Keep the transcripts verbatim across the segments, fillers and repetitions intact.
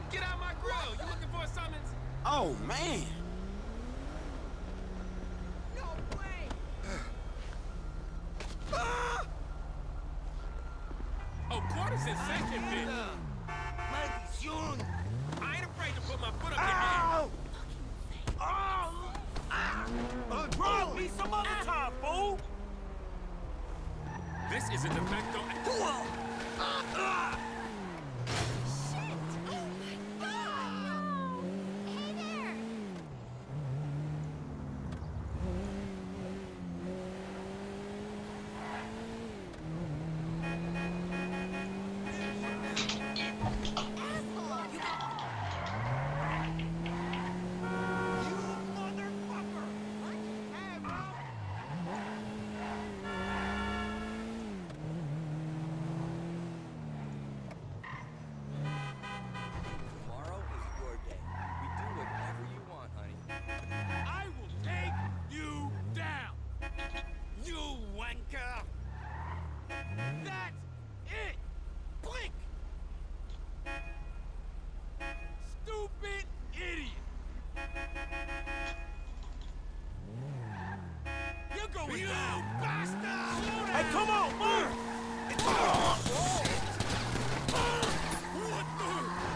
Get out my grill. You looking for a summons? Oh, man. No way. ah! Oh, quarters in second, bitch. Maldición. I ain't afraid to put my foot up your Ow! ass. Oh! Uh, bro, me some other time, fool. This is a de facto. Uh, uh. Hey, come on, move! It's oh, shit! What the?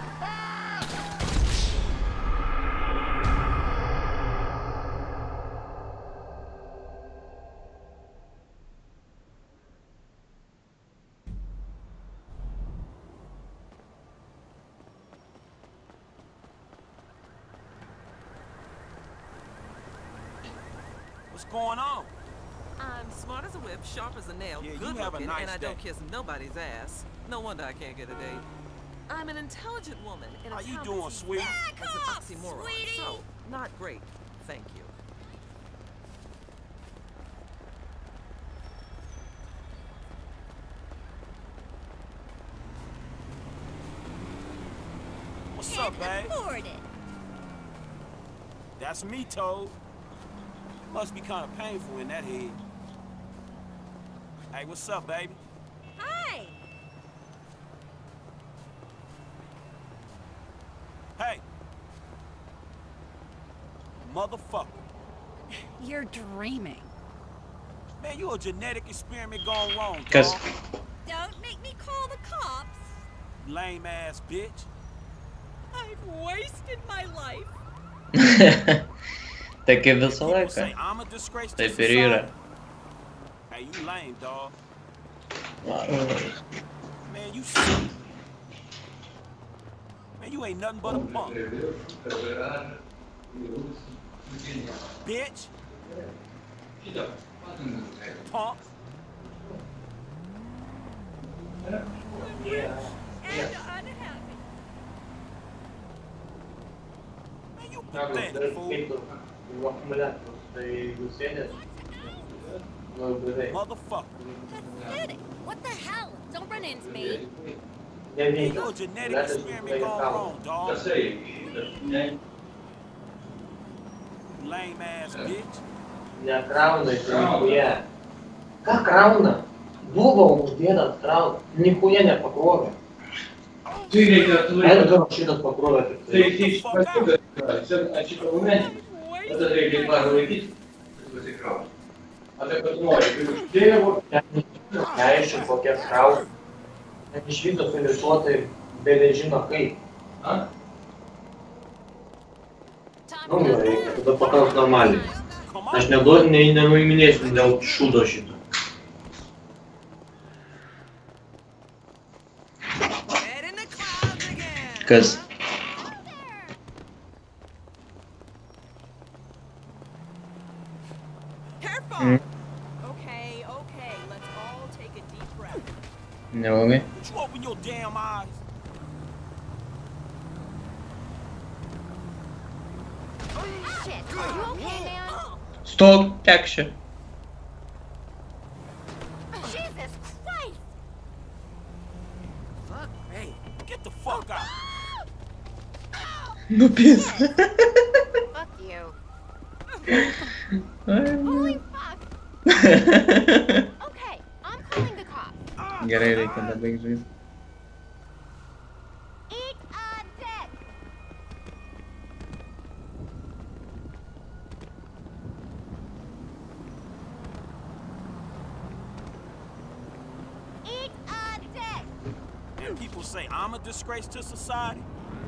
What's going on? I'm smart as a whip, sharp as a nail, Yeah, good you have a looking, nice and I don't day. kiss nobody's ass. No wonder I can't get a date. I'm an intelligent woman in a How you town doing, that's sweet? Back as an off, oxymoron. sweetie. So, not great. Thank you. What's up, babe? Afford it. That's me, Toad. Must be kind of painful in that head. Hey, what's up, baby? Hi. Hey. Motherfucker. You're dreaming. Man, you a genetic experiment gone wrong, dog. Cause Don't make me call the cops. Lame ass bitch. I've wasted my life. таки до People Салека. say I'm a disgrace to Te society. перира. Hey, you lame, dog. Ладно. Man, you sick. Man, you ain't nothing but a punk. Bitch. Punk. And unhappy. Man, you pathetic, fool. Motherfucker. Pathetic. What the hell? Don't run into me. Man, you a genetic experiment gone wrong, dog. Lame ass bitch. Для крауна это нихуя. Как крауна? Дуба у деда крауна. Нихуя не покрови. А это короче этот покрови. Я еще kokie krauna. Iš ryto finišuotai be nežino kaip. Nu, gerai, tada pakankamai normaliai. Aš neduodu, nei nenuiminėsiu dėl šūdo šito. Kas? Mm. Okay, okay. Let's all take a deep breath. Neilgai. Would you open your damn eyes? Shit. Are you okay, man? Stok tekšė. Jesus Christ! Fuck, hey, get the fuck out. Nu pis. Fuck you. Holy fuck. Okay, I'm calling the cops. Gerai, reikia dabaig žaisti. Eat a dick. And people say I'm a disgrace to society.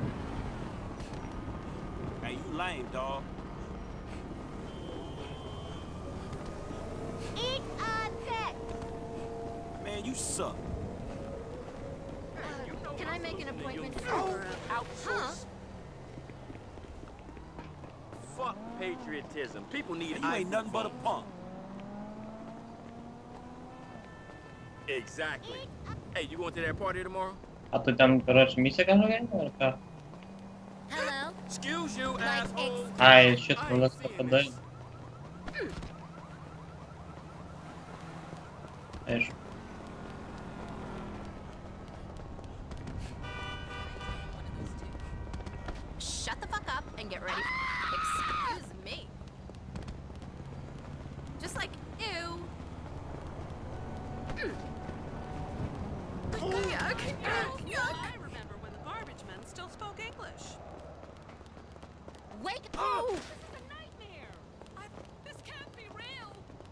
Hey, you lame, dog. Eat on deck. Man, you suck. Uh, can I make an appointment for uh, huh? Fuck patriotism. People need. You ain't nothing but a punk. Exactly. Hey, you going to that party tomorrow? А ты там, короче, миссия какая-то? Hello. Excuse you, Like asshole. А, и что-то у нас попадает. Эш. Shut the fuck up and get ready. Excuse me. Just like ew. Yuck, yuck, yuck. I remember when the garbage men still spoke English. Wake up! This is a nightmare. I, this can't be real.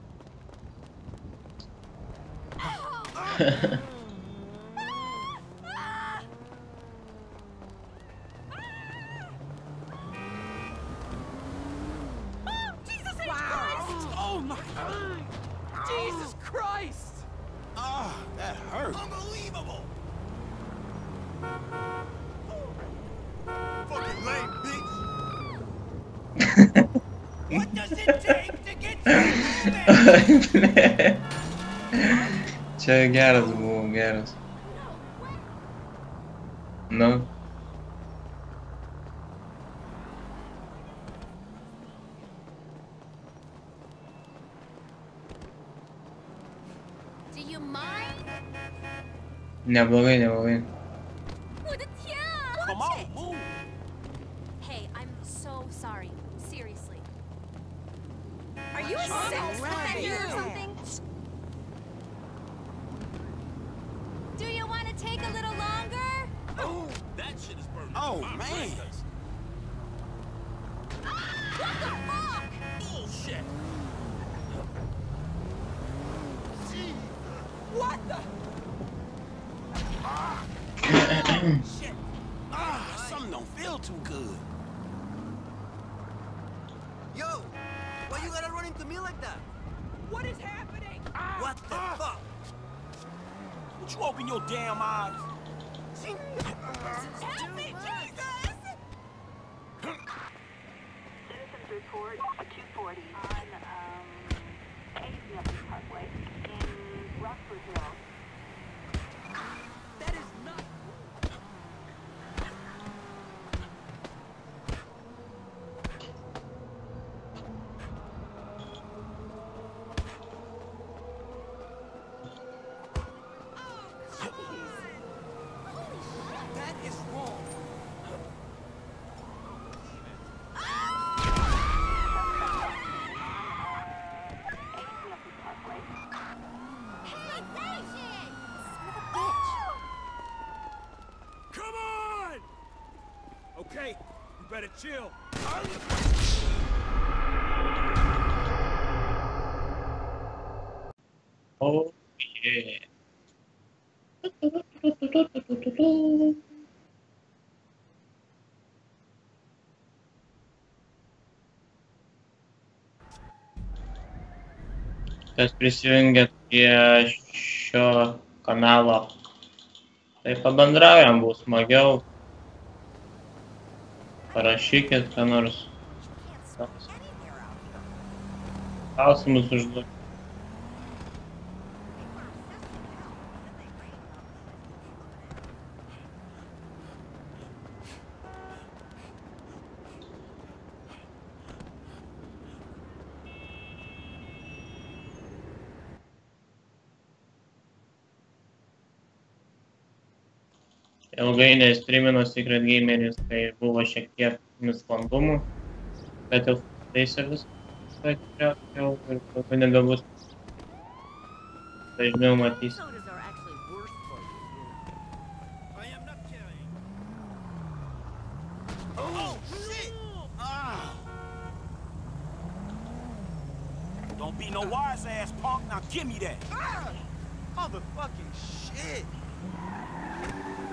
Oh, Jesus H. Christ! Oh my. Jesus Christ! Ah, that hurt. Unbelievable! Fucking lame, bitch! What does it take to get you moving? Че, geras buvo, geras. Nu. Do you mind? Neblogai, neblogai. Come on, move. Hey, I'm so sorry. Seriously. Are you a sex offender or something? Do you want to take a little longer? Oh, that shit is burning. Oh, my man. fingers. What the fuck? Bullshit. What the? Shit. Ah, something don't feel too good. Yo, why you gotta run into me like that? What is happening? What the fuck? Would you open your damn eyes? Help me, Jesus! Citizens report two forty on um, Ace Parkway in Rockford Hills. That is not. That is wrong. Come on! Okay, you better chill. Oh, yeah. Kas prisijungėt prie šio kanalo, tai pabendraujam, bus smagiau. Parašykit, ką nors. Klausimus užduokit. Ilgai nestreamino Secret Gameris, tai buvo šiek tiek nesklandumų, bet jau taisė viską jau ir daugiau nebebus. Dažniau matys. Sodas are actually worse for you. I am not kidding. Oh, shit! Ah! Don't be no wise ass punk. Now give me that. Ah! Motherfucking shit!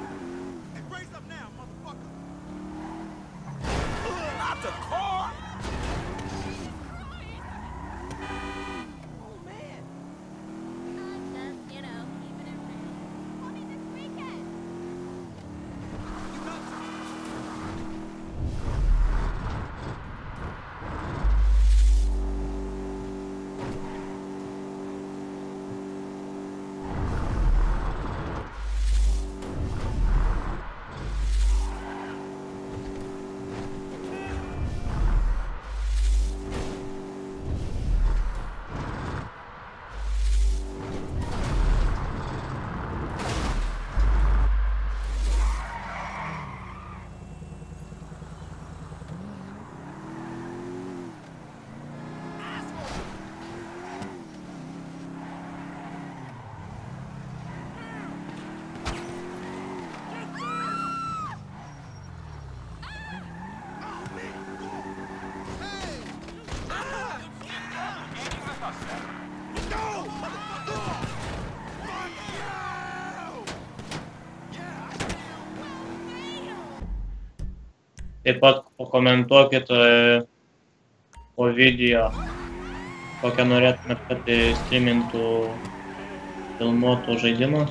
Taip pat pakomentuokit po video, kokią norėtumėt, kad streamintų filmuotų žaidimą.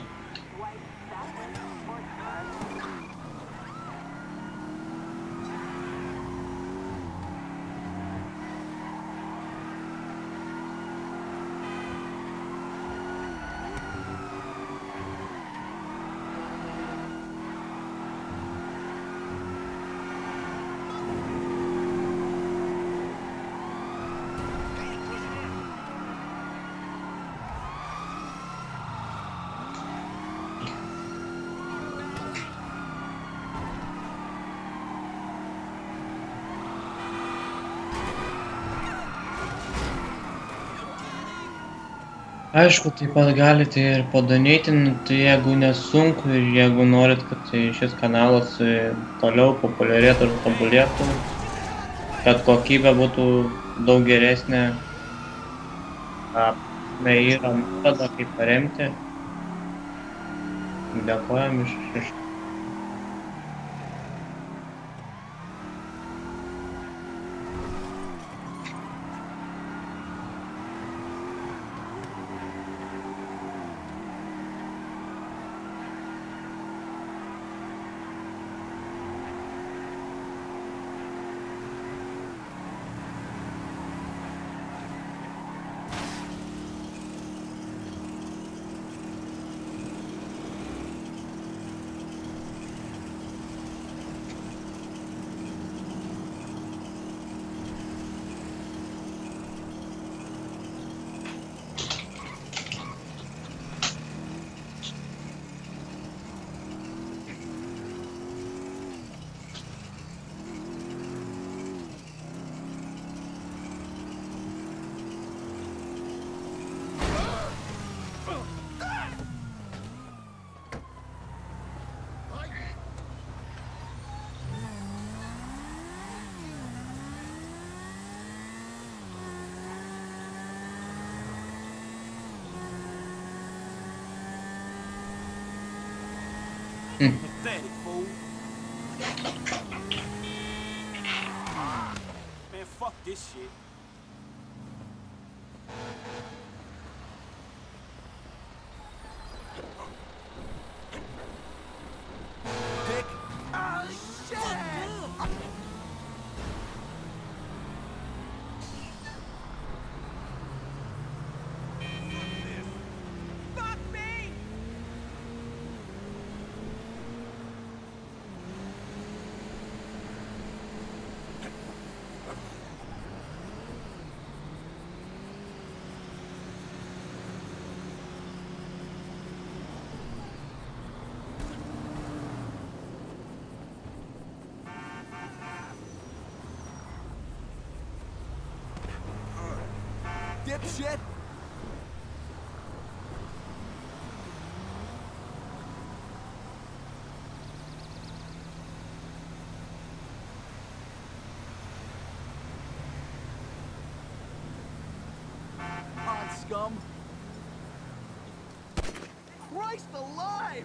Aišku, taip pat galite ir padonėtinti, jeigu nesunku ir jeigu norit, kad šis kanalas toliau populiarėtų ir tobulėtų, kad kokybė būtų daug geresnė, yra metodą kaip paremti. Dėkojam iš iš. Pathetic, fool. Man, fuck this shit. Dick. Oh, shit! Fuck me! Dipshit. On, scum. Christ alive!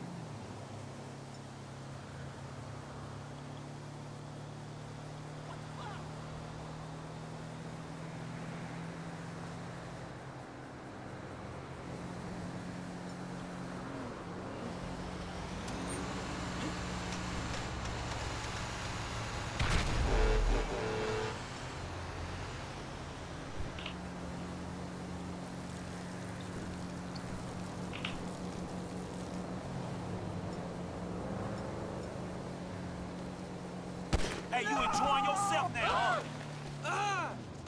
Hey, you enjoying yourself now, huh?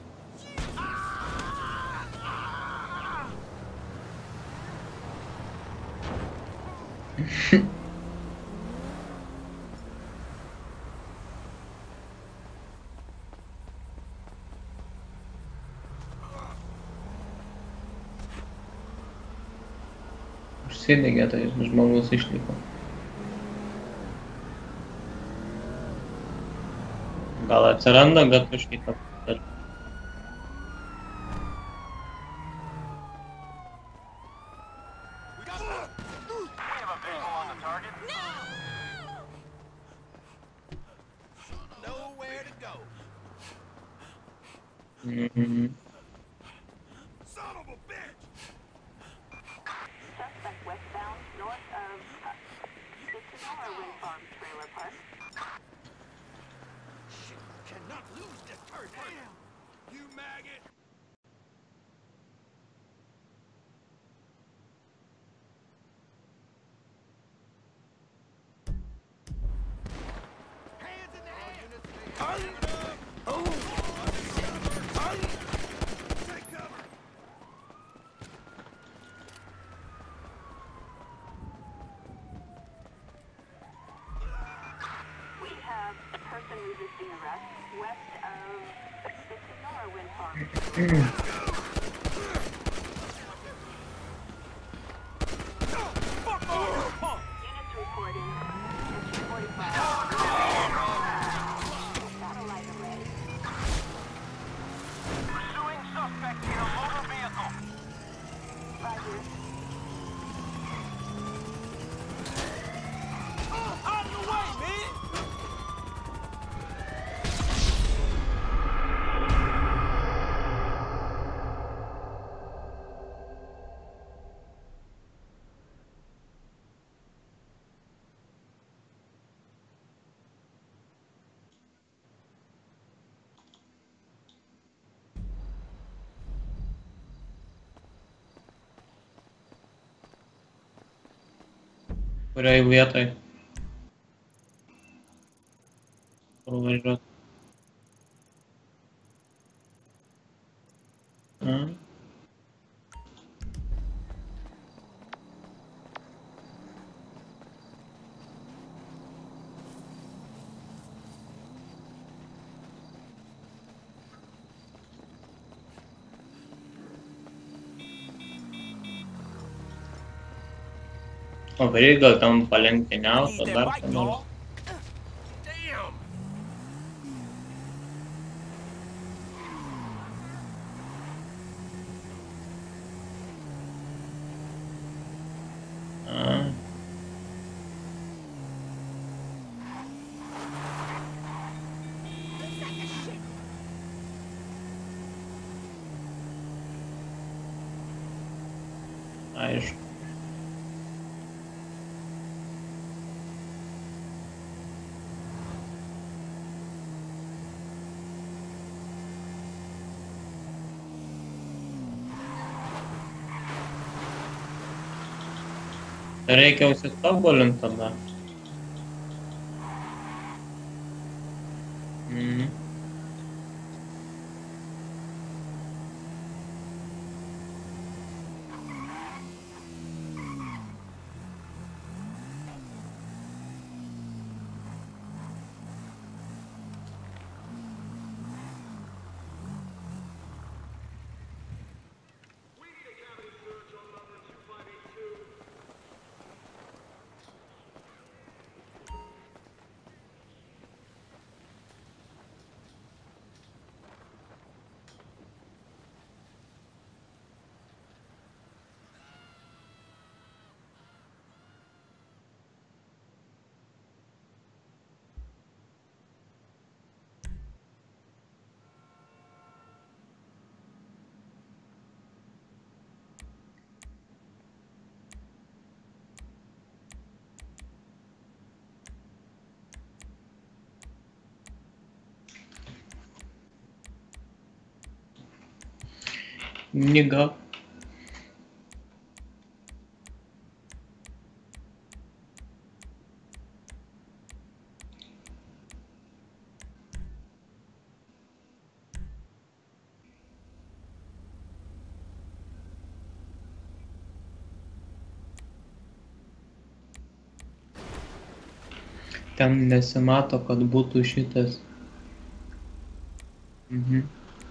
Užsidegė, tai žmogus išliko. Gal atsiranda, kad kažkaip aptarti. No way! Mhm. Son of a bitch! Suspect westbound, north of uh, the Sonora Wind Farm Trailer Park. Shit, cannot lose this person! Damn! You maggot! Hands in the air! Oh! Take cover! We have a person resisting arrest west of the Sonora Wind Farm Trailer Park. Fuck all you punk! Units reporting District forty-five. Satellite array. Pursuing suspect in a motor vehicle. Roger. Out of the way, man! Kurioj vietoj? Kur važiuot? A? O varyk gal tam palenktyniaut, o dar ką nors. Damn! A. Aišku. Reikia užsitobulint tada. Mhm. Nigga. Ten nesimato, kad būtų šitas. Mhm.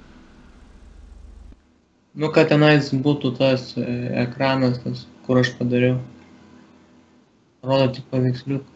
Nu, kad tenais būtų tas e, ekranas, tas, kur aš padariau. Rodo tik paveiksliuką.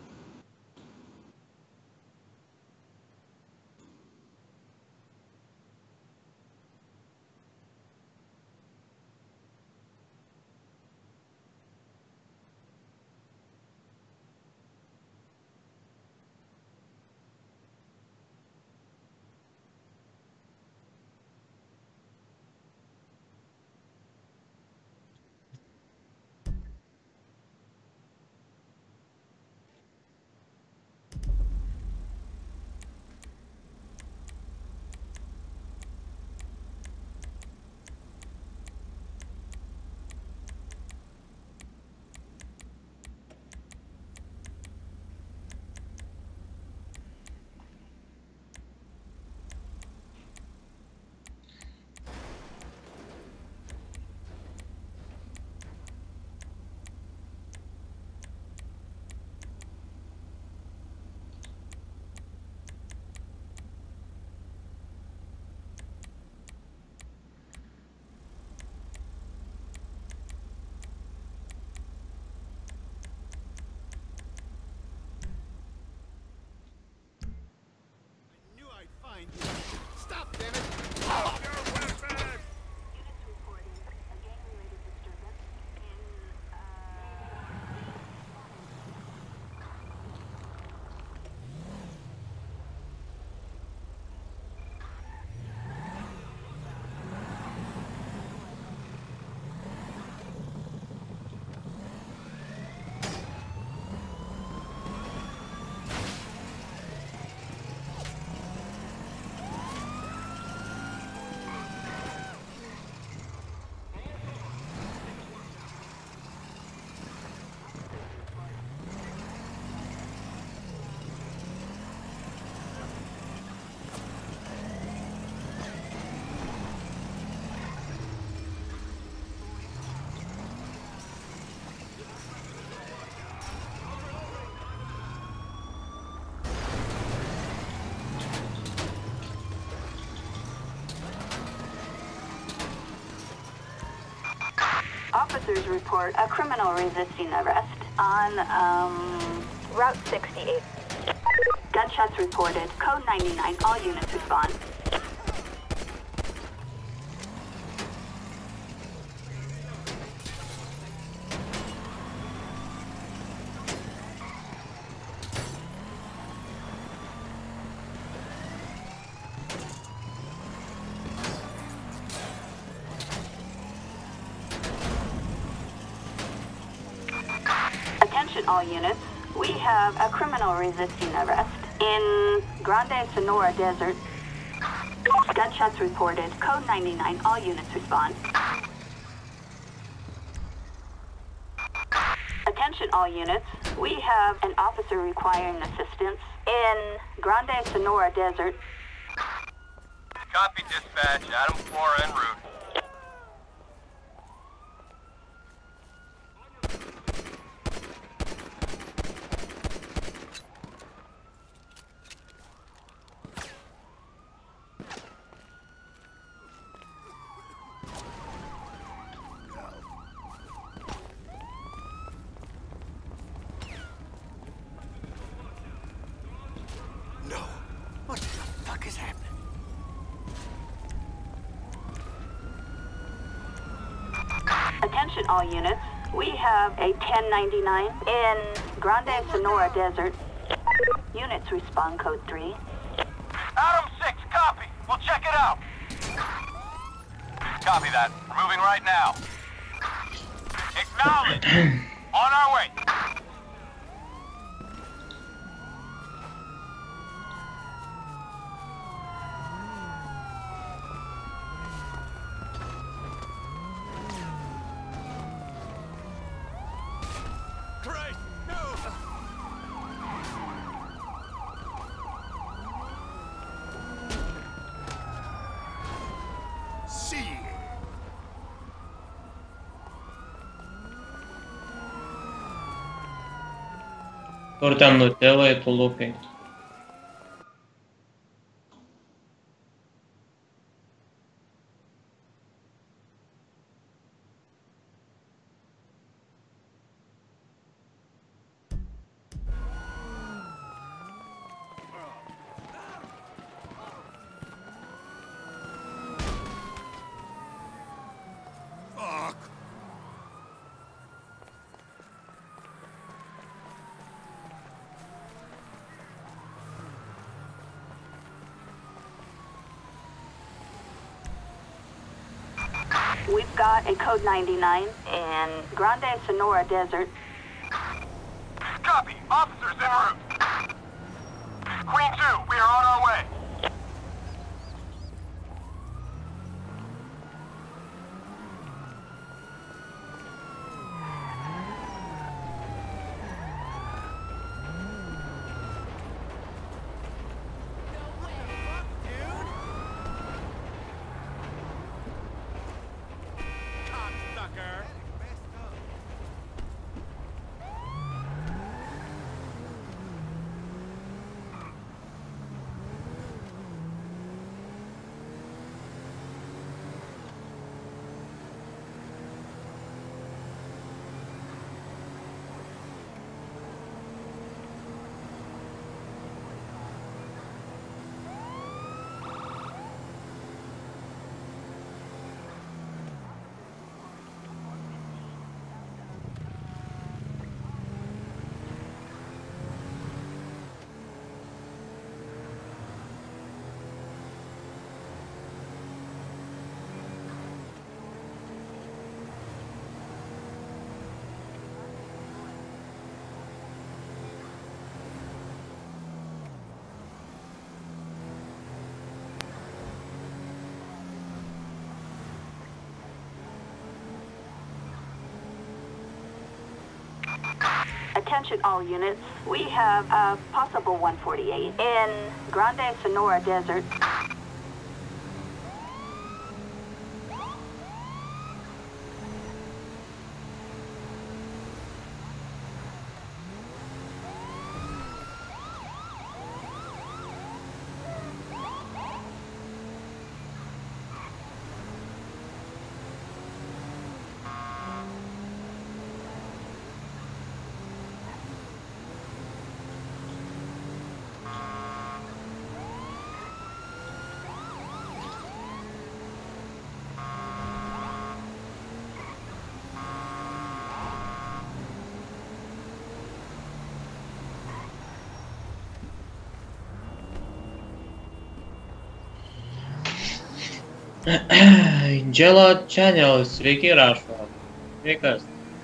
officers report a criminal resisting arrest on, um, Route sixty-eight. Gunshots reported. Code ninety-nine. All units respond. Attention all units. We have a criminal resisting arrest in Grande Sonora Desert. Gunshots reported. Code ninety-nine. All units respond. Attention all units. We have an officer requiring assistance in Grande Sonora Desert. Copy, dispatch. Adam four en route. No. What the fuck is happening? Attention all units. We have a ten ninety-nine in Grande Sonora Desert. Units respond code three. Adam six, copy. We'll check it out. Copy that. We're moving right now. Acknowledge. On our way. Christ, no! See. Kur ten nutilai, tu lupai. Fuck. We've got a code ninety-nine in Grande Sonora Desert. Copy. Officers en route. Queen two, we are on our way. Cocksucker! Attention all units. We have a possible one forty-eight in Grande Sonora Desert. Jello Channel, sveiki rašo. Sveikas.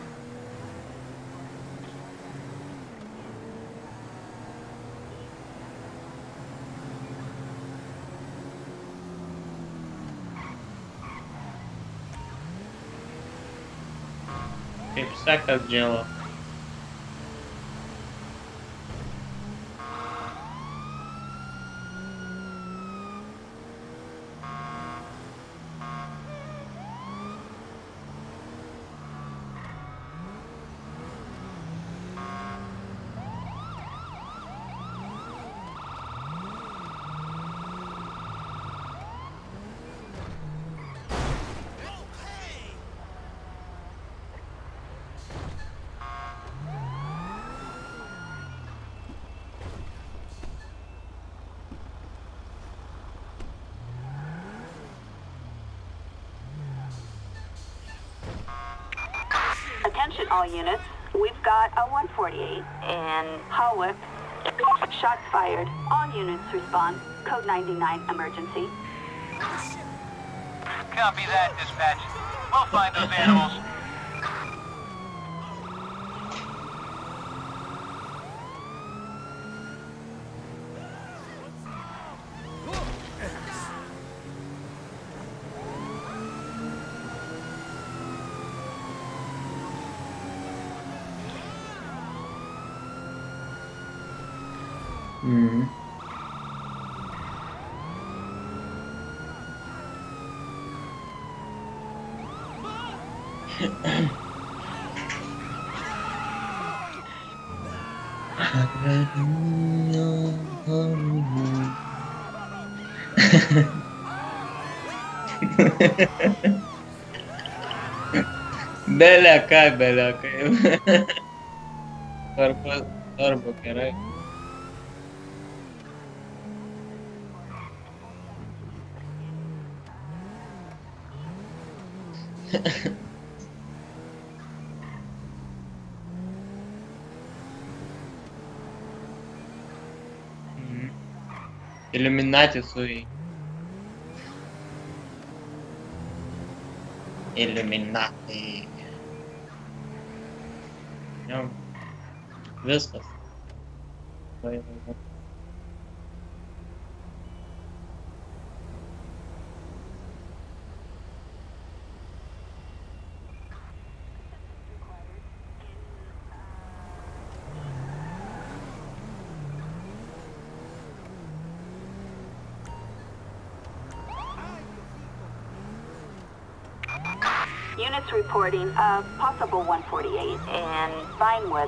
Kaip sekas, Jello? Attention all units, we've got a one forty-eight in Hawick. Shots fired. All units respond. Code ninety-nine emergency. Copy that, dispatch. We'll find those animals. Mhm. Bele ką, bele kaip. Svarbu, svarbu, gerai. Illuminati sui. Illuminati. Jau. Viskas. Vai, vai, vai. Units reporting a possible one forty-eight in Vinewood.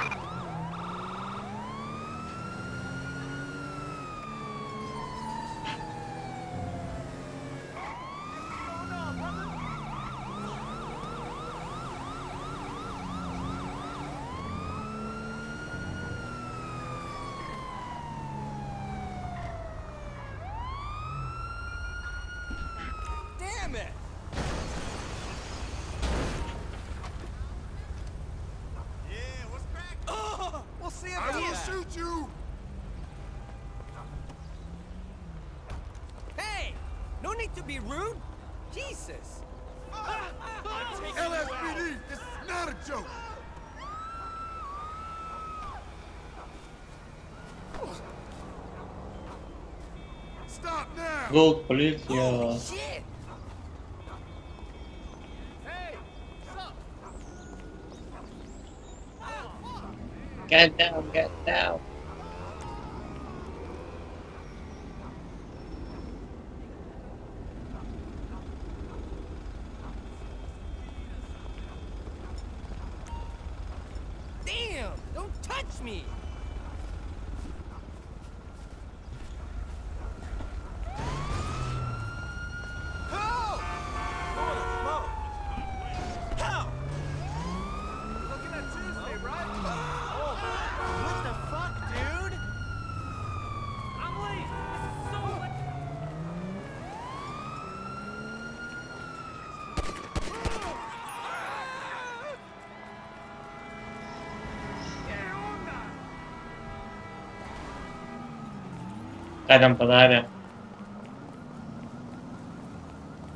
Damn it! I will shoot you! Hey! No need to be rude! Jesus! L S P D, this is not a joke! Stop now! Gold policija. Oh, shit! Get down, get down. Damn! Don't touch me! Help! Holy smoke! Help! You're looking at Tuesday, right? What the fuck, dude? I'm late. This is so late. Ką ten padarė?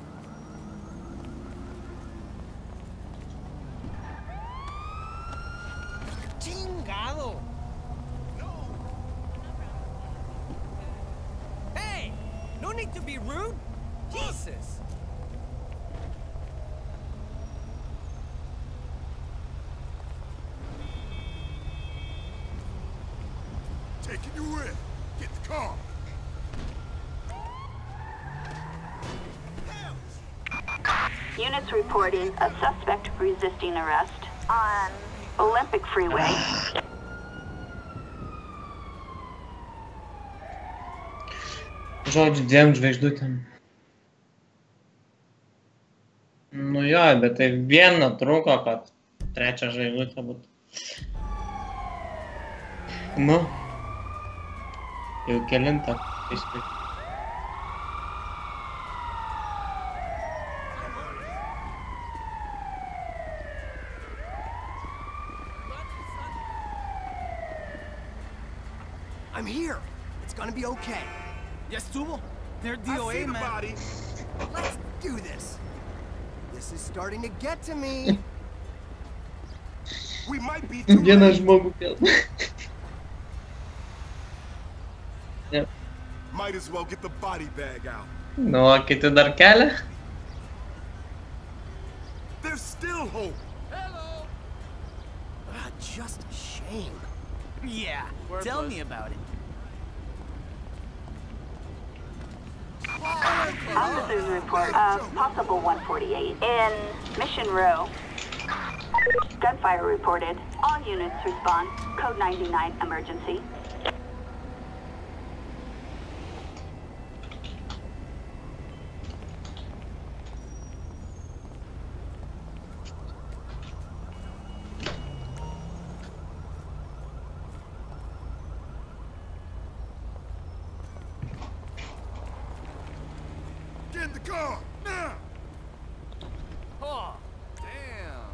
need to be rude. Jesus. Taking you in. Get the car. Units reporting a suspect resisting arrest on Olympic Freeway. Žodžiu, dviem žvaigždutėm. Nu jo, bet tai viena trūko, kad trečia žvaigždutė būtų. Nu. Jau kelintą. I'm here. It's gonna be okay. Ya estuvo. They're D O A, I see the man. body. Let's do this. This is starting to get to me. We might be too Vieną late. žmogų kėl. Yep. Might as well get the body bag out. Nu, o kiti dar kelia. There's still hope. Ah, just a shame. Yeah, tell me about it. Officers report a possible one forty-eight in Mission Row. Gunfire reported. All units respond. Code ninety-nine emergency. Get in the car, now! Oh, damn.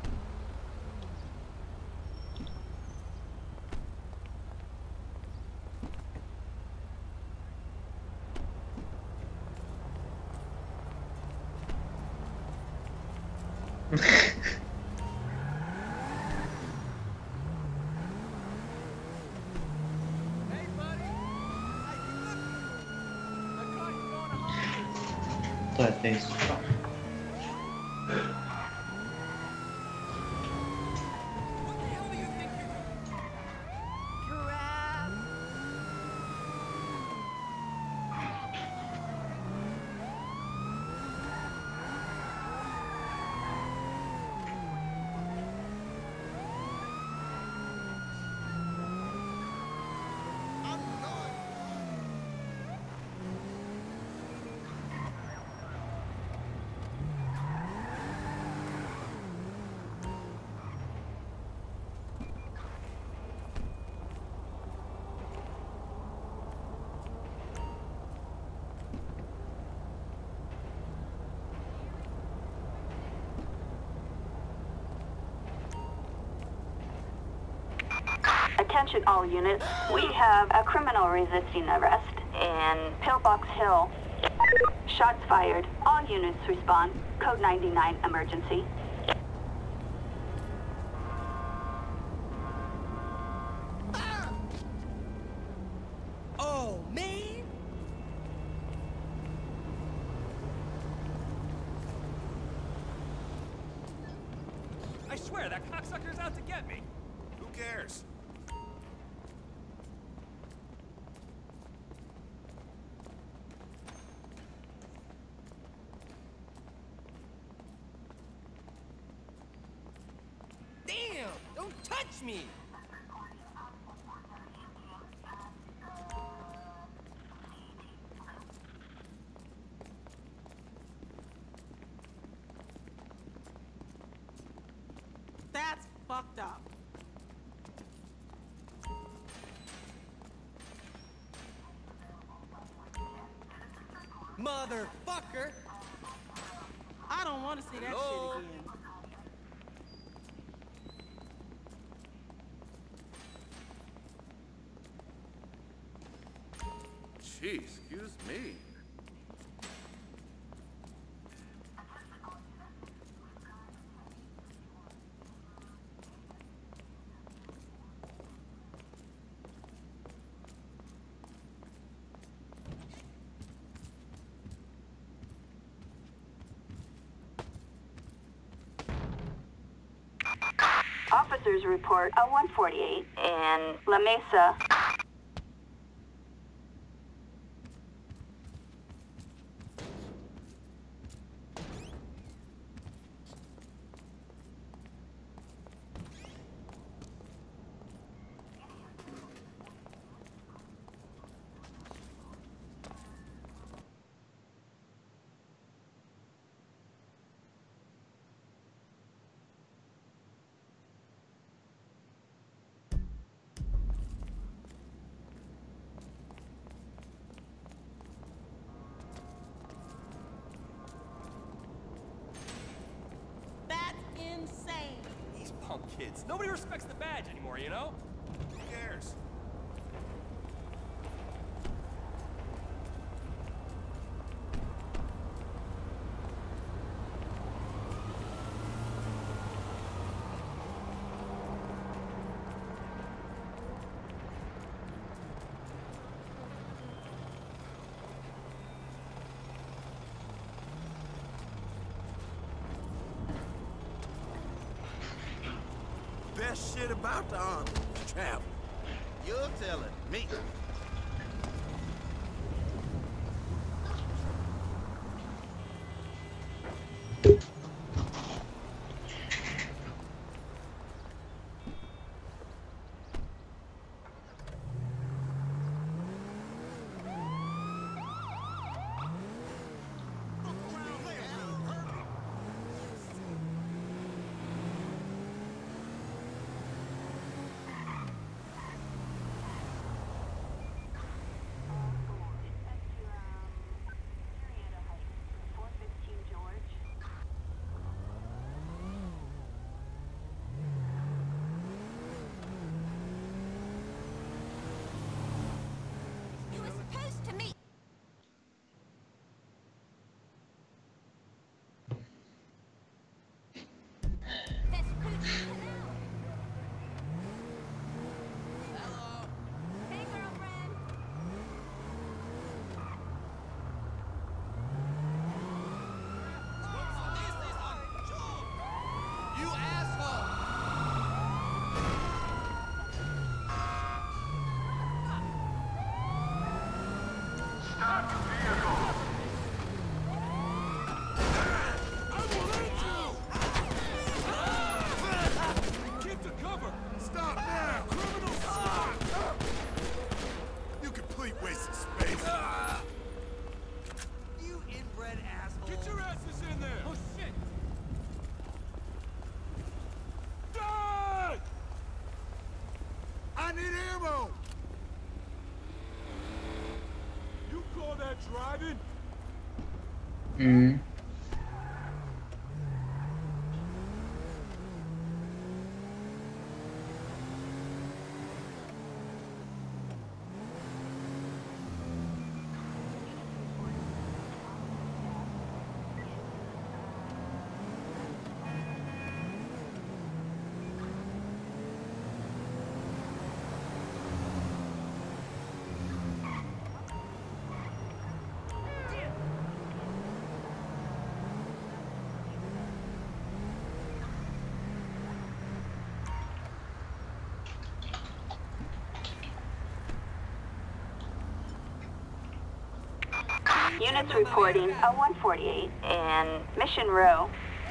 Hey, buddy. How you looking? I caught you going to home. Tuoj ateis. What the hell do you think you're doing? Crap. Attention all units. We have a criminal resisting arrest in Pillbox Hill. Shots fired. All units respond. Code ninety-nine emergency. Oh, man. I swear, that cocksucker's out to get me. Who cares? Damn! Don't touch me! That's fucked up. Motherfucker! I don't want to see that Hello? shit again. Gee, excuse me. Officers report a one forty-eight in La Mesa. Kids. Nobody respects the badge anymore, you know? Who cares? Best shit about the army is travel. You're telling me. Driving? Mm. Units reporting a one forty-eight in Mission Row.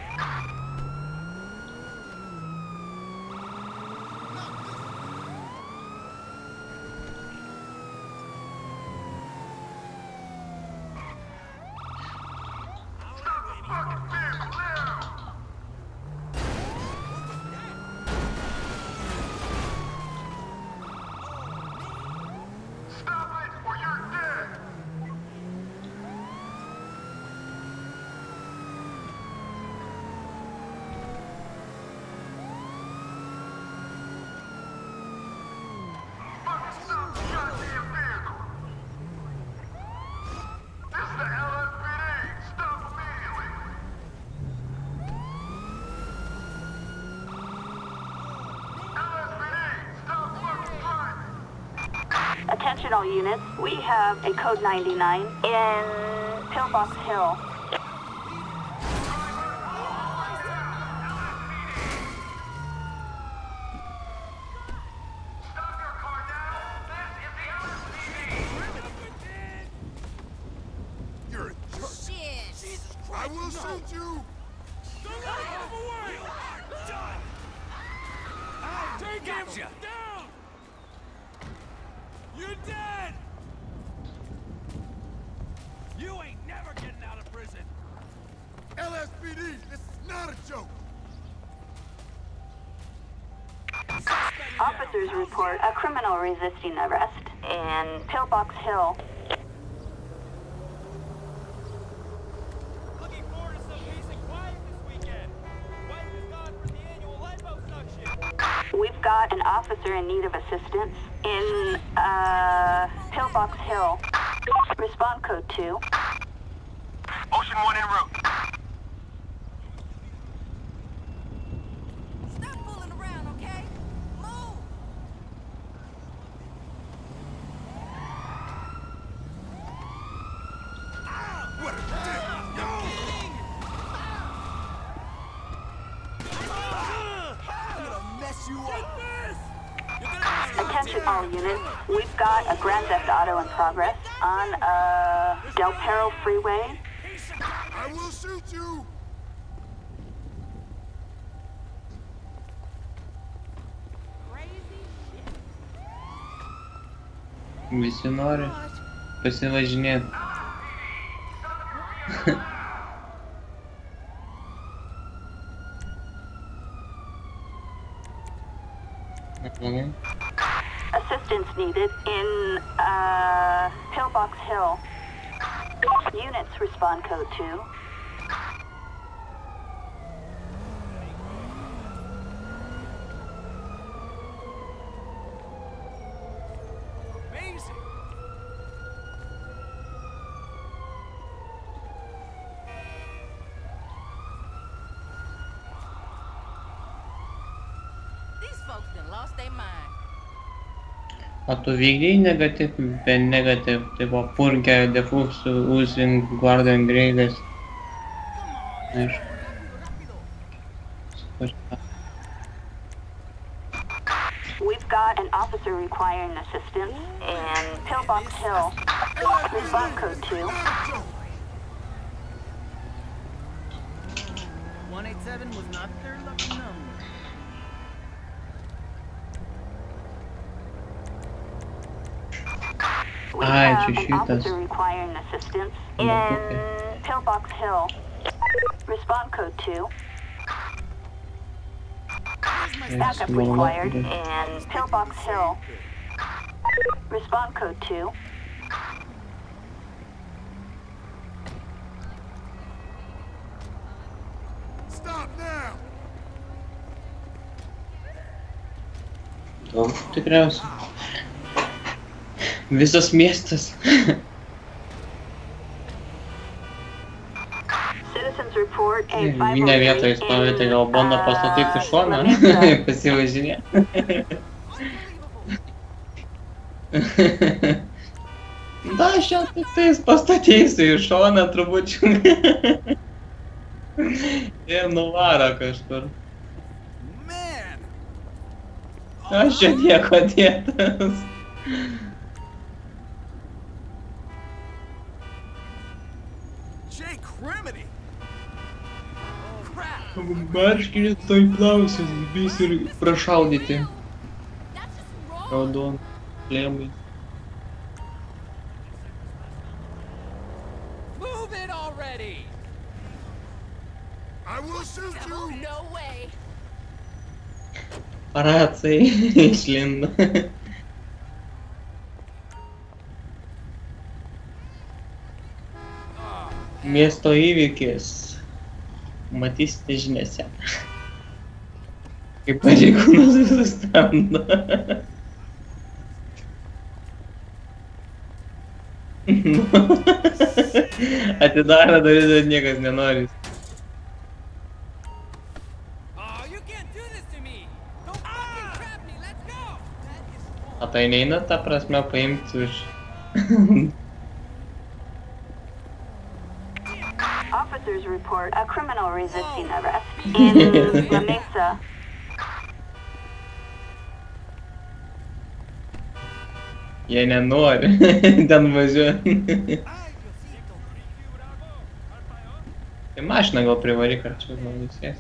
Attention all units, we have a code ninety-nine in Pillbox Hill. shoot you! Don't let him move away! You are done! Take him down! You're dead! You ain't never getting out of prison! L S P D, this is not a joke! Officers report a criminal resisting arrest in Pillbox Hill. Looking forward to some peace and quiet this weekend. Wife is gone for the annual liposuction. We've got an officer in need of assistance in, uh, Pillbox Hill. Respond code two. Ocean one en route. Stop fooling around, okay? Move! What a dick! No! I'm gonna mess you up. Attention all units. We've got a Grand Theft Auto in progress on, uh, Del Perro Freeway. I will shoot you! Visi nori pasivažinėti. Mhm. Assistance needed in, uh, Pillbox Hill. Units respond code two. Amazing! These folks done lost their mind. A tu vykdėjai negativ, be negativ, tipo purkė, defus, using, guardian, greigas. Aišku. We've got an officer requiring assistance in Pillbox Hill. Respond code two. one eight seven was not their lucky number. We Ai, have čia an šitas. officer requiring assistance in Okay. Pillbox Hill. Respond code two. Backup Yes, required okay. in Pillbox Hill. Respond code two. Stop now! Daug tikriausiai. Visas miestas. Citizens report a Minė vietoje stovi, tai gal bando pastatyti šoną, pasivažinė. Da, aš čia tik tais pastatysiu į šoną trupučiu. Ir nuvaro kažkur. Man! Aš čia nieko dėtas. Jay Criminy! Marškinis toj plausis, vis ir prašaudyti. That's just wrong. Raudon, plėmai. Move it already! I will shoot you! No way. Racai išlindo. Miesto įvykis. Matysite žiniose. Kaip pareigūnas visus stabdo. Atidaro duris, bet niekas nenori. Oh, you can't do this to me! Don't fucking trap me, let's go! O tai neina ta prasme paimti už... Officers report a criminal resisting arrest in La Mesa. Jie nenori ten važiuoti. Tai mašiną gal privaryk, ar čia gal visės.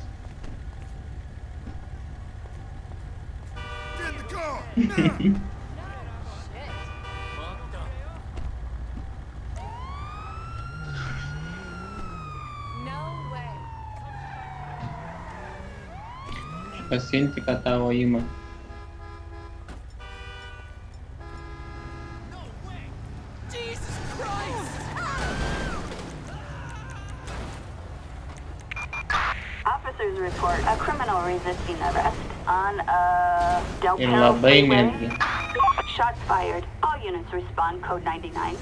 Pasiimti, kad tavo įma. Officers report a criminal resisting arrest on a Del Ir Perro labai freeway. netgi. Shots fired. All units respond. Code ninety-nine.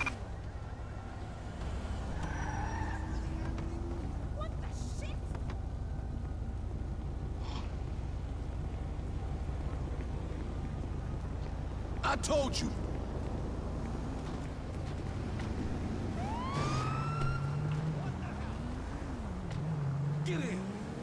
I told you. Get in.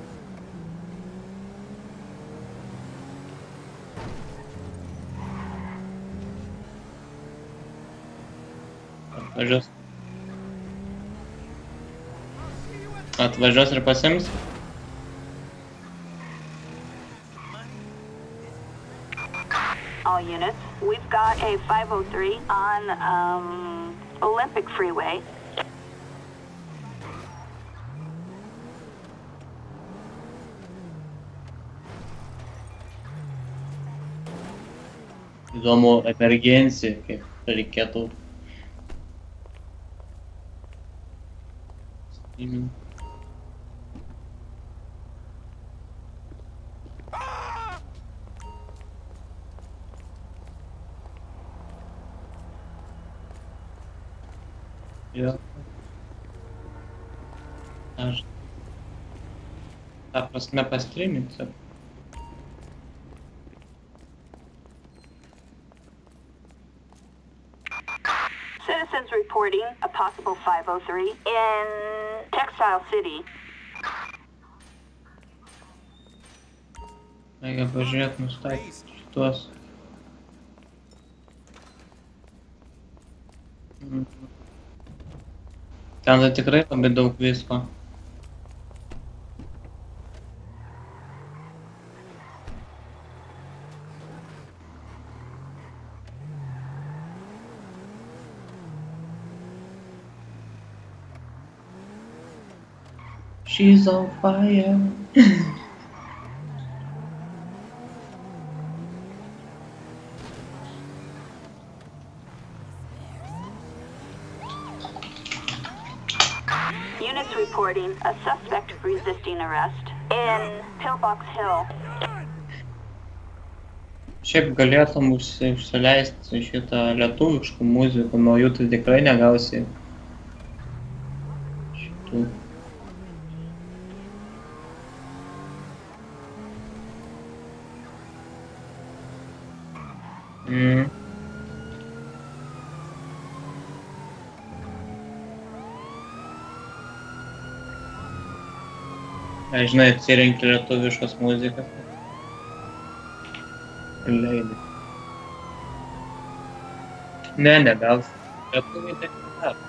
Atvažiuos. Atvažiuos ir pasiims. All units, we've got a five oh three on um, Olympic Freeway. Įdomu, emergencija, kaip reikėtų. Jo. Aš tą prasme pastreaminsiu. Citizens reporting a possible five oh three in Textile City. Reikia pažiūrėt, nustatyti šitos. Ten tai tikrai labai daug visko. She's on fire. Units reporting a suspect resisting arrest in Pillbox Hill. Šiaip galėtum užsileisti šitą lietuviškų muzikų, nuo jų tai tikrai negausi šitų. Mm. Aš žinai, atsirenki lietuviškos muzikas. Leidai. Ne, negausi. Lietuviai tai nedaro.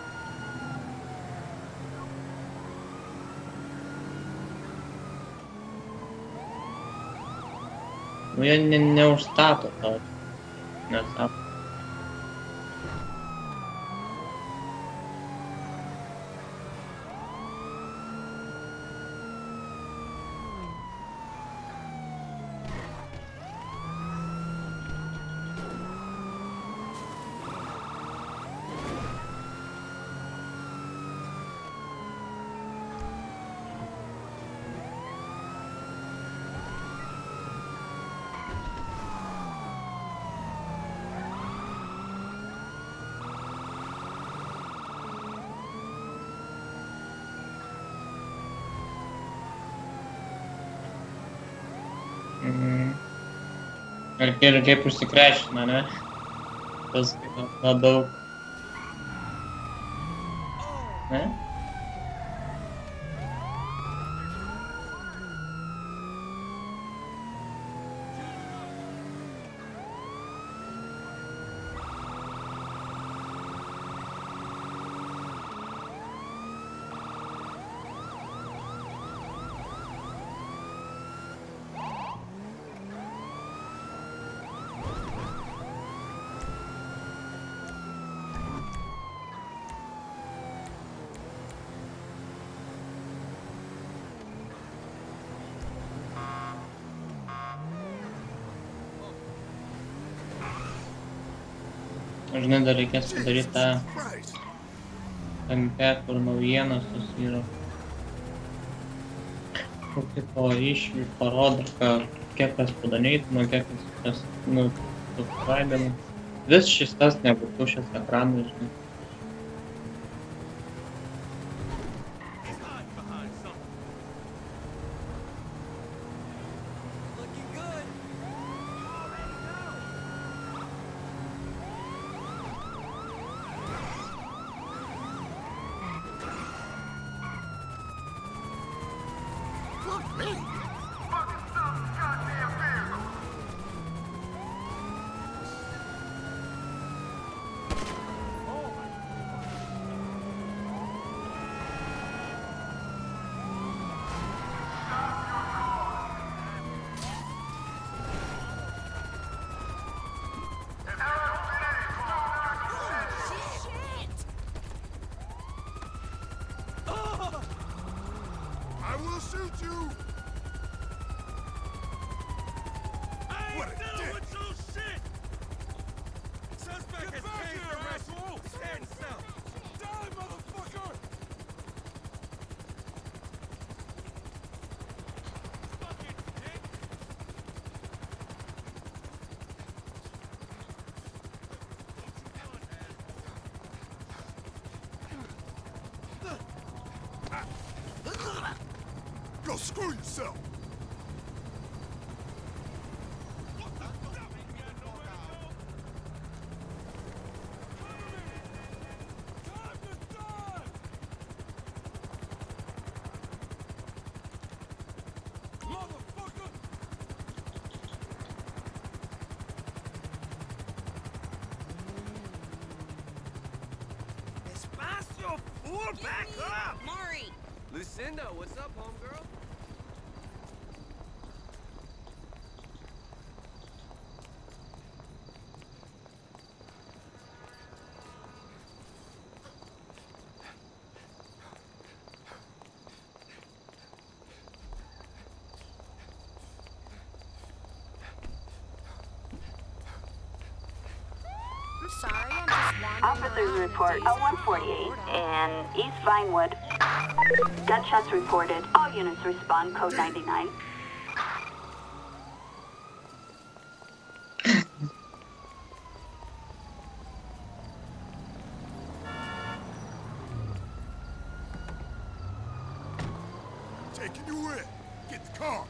Nu, jie ne, neužstato tau. Nesako. Mhm. Ir, ir kaip užsikrešina, ne? Tas na daug. Ne? Žinai, dar reikės padaryti tą kampe, kur naujienos yra. Kur tipo išvį parodo, kiek kas padanėtumo, kiek kas, nu, subscribino. Vis šis tas nebūtų šis ekranas, žinai. Go screw yourself! Espacio, fool, back up! Mari! Lucinda, what's up, homegirl? Sorry, I'm just wandering Officers around report in a one forty-eight in East Vinewood. Gunshots reported. All units respond. Code ninety-nine. Taking you in. Get the car.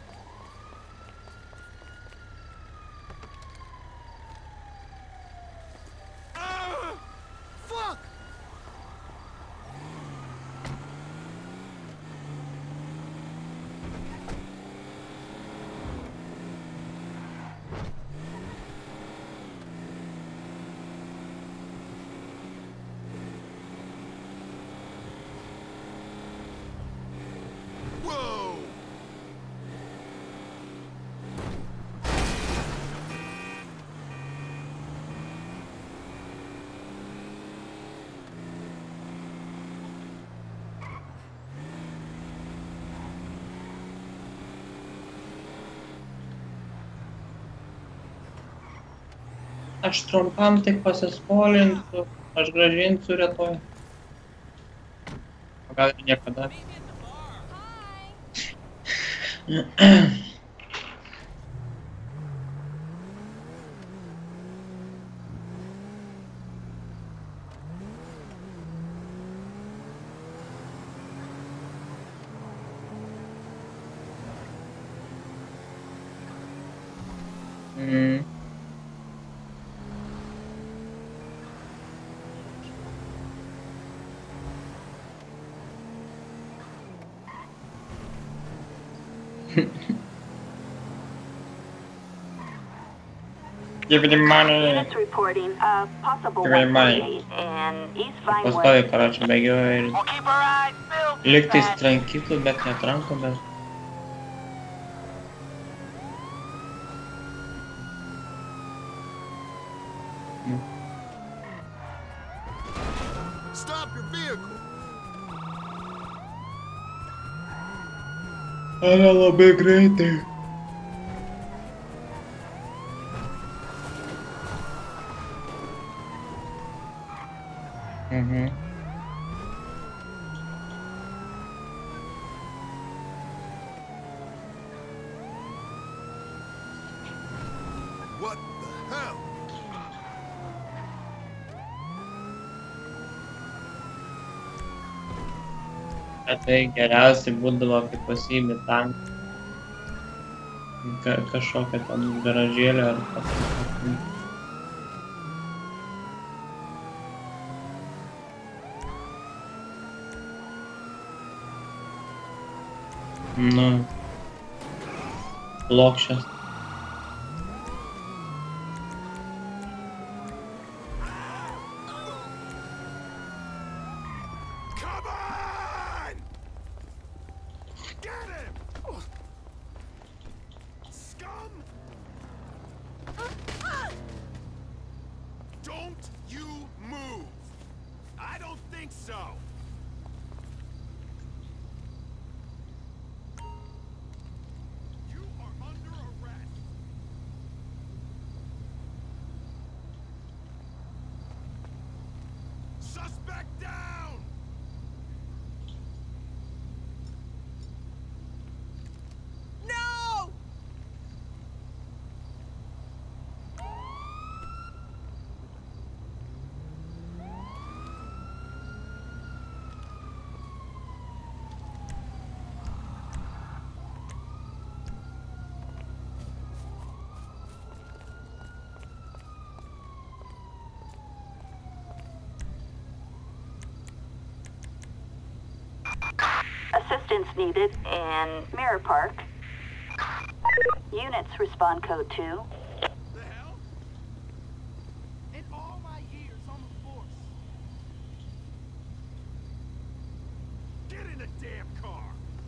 Fuck! Whoa! Aš trumpam tik pasiskolinsiu, aš grąžinsiu rytoj. O gal ir niekada. Mm. Give me the money. Units reporting a possible Give me one money. forty-eight in East Vinewood. Pastoviai, karočią, bėgioju ir We'll keep our eyes peeled. lygtais trankytų, bet netranko, bet... Stop your vehicle. Yra labai greitai. Mhm. What the hell? Bet tai geriausiai būdavo, kai pasiimi tanką. Ka kažkokią ten garažėlę ar kažkokią. Nu, plokščias. Come on! Get him! Scum! Don't you move! I don't think so! You are under arrest! Suspect down! No! Assistance needed in Mirror Park. Units respond code two. The hell? In all my years on the force, Get in the damn car!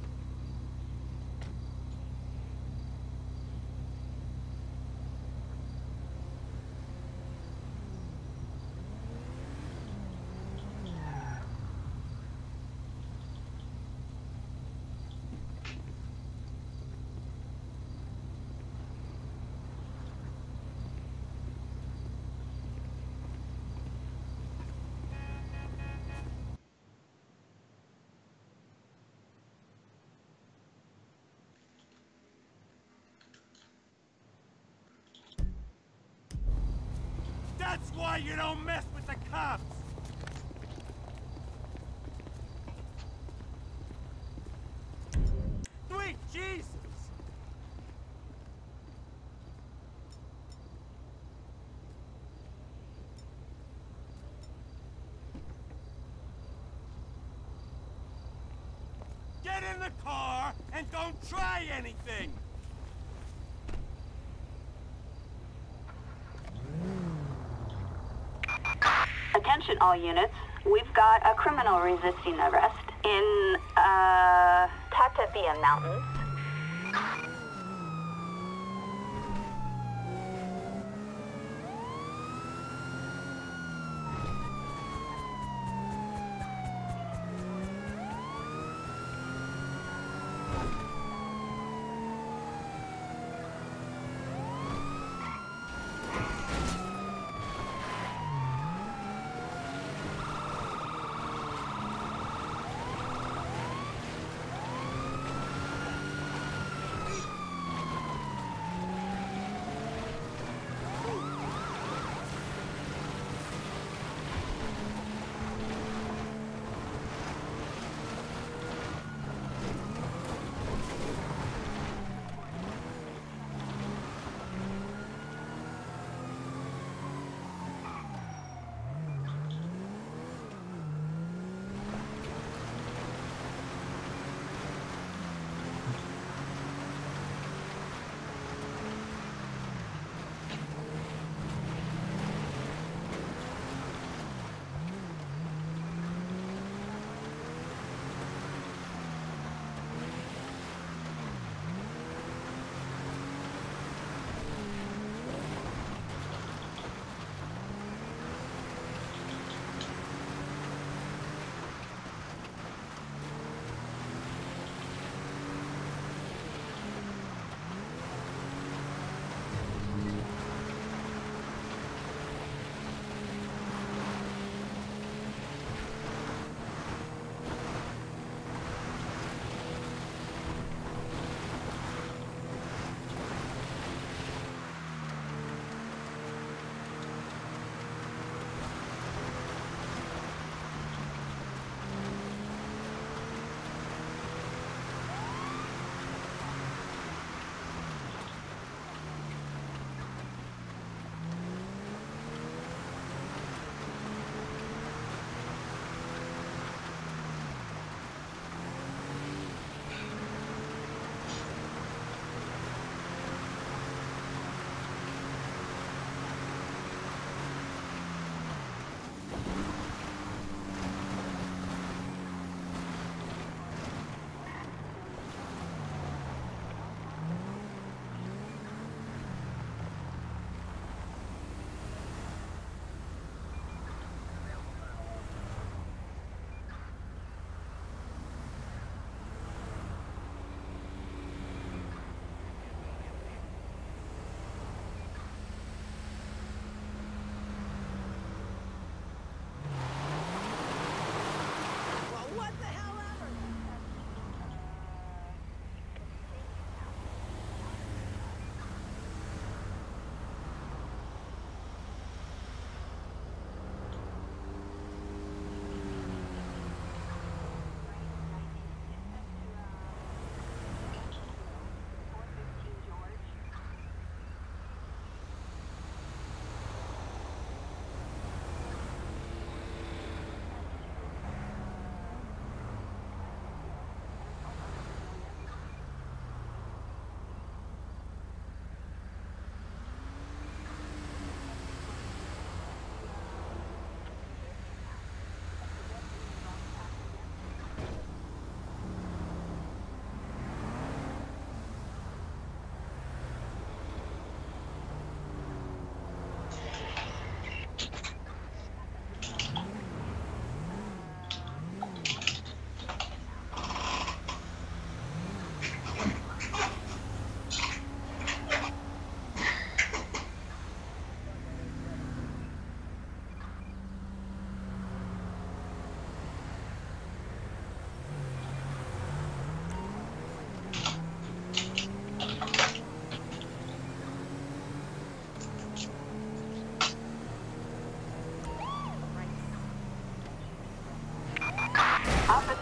That's why you don't mess with the cops! Sweet Jesus! Get in the car and don't try anything! Attention all units. We've got a criminal resisting arrest in, uh, Tatavia Mountains.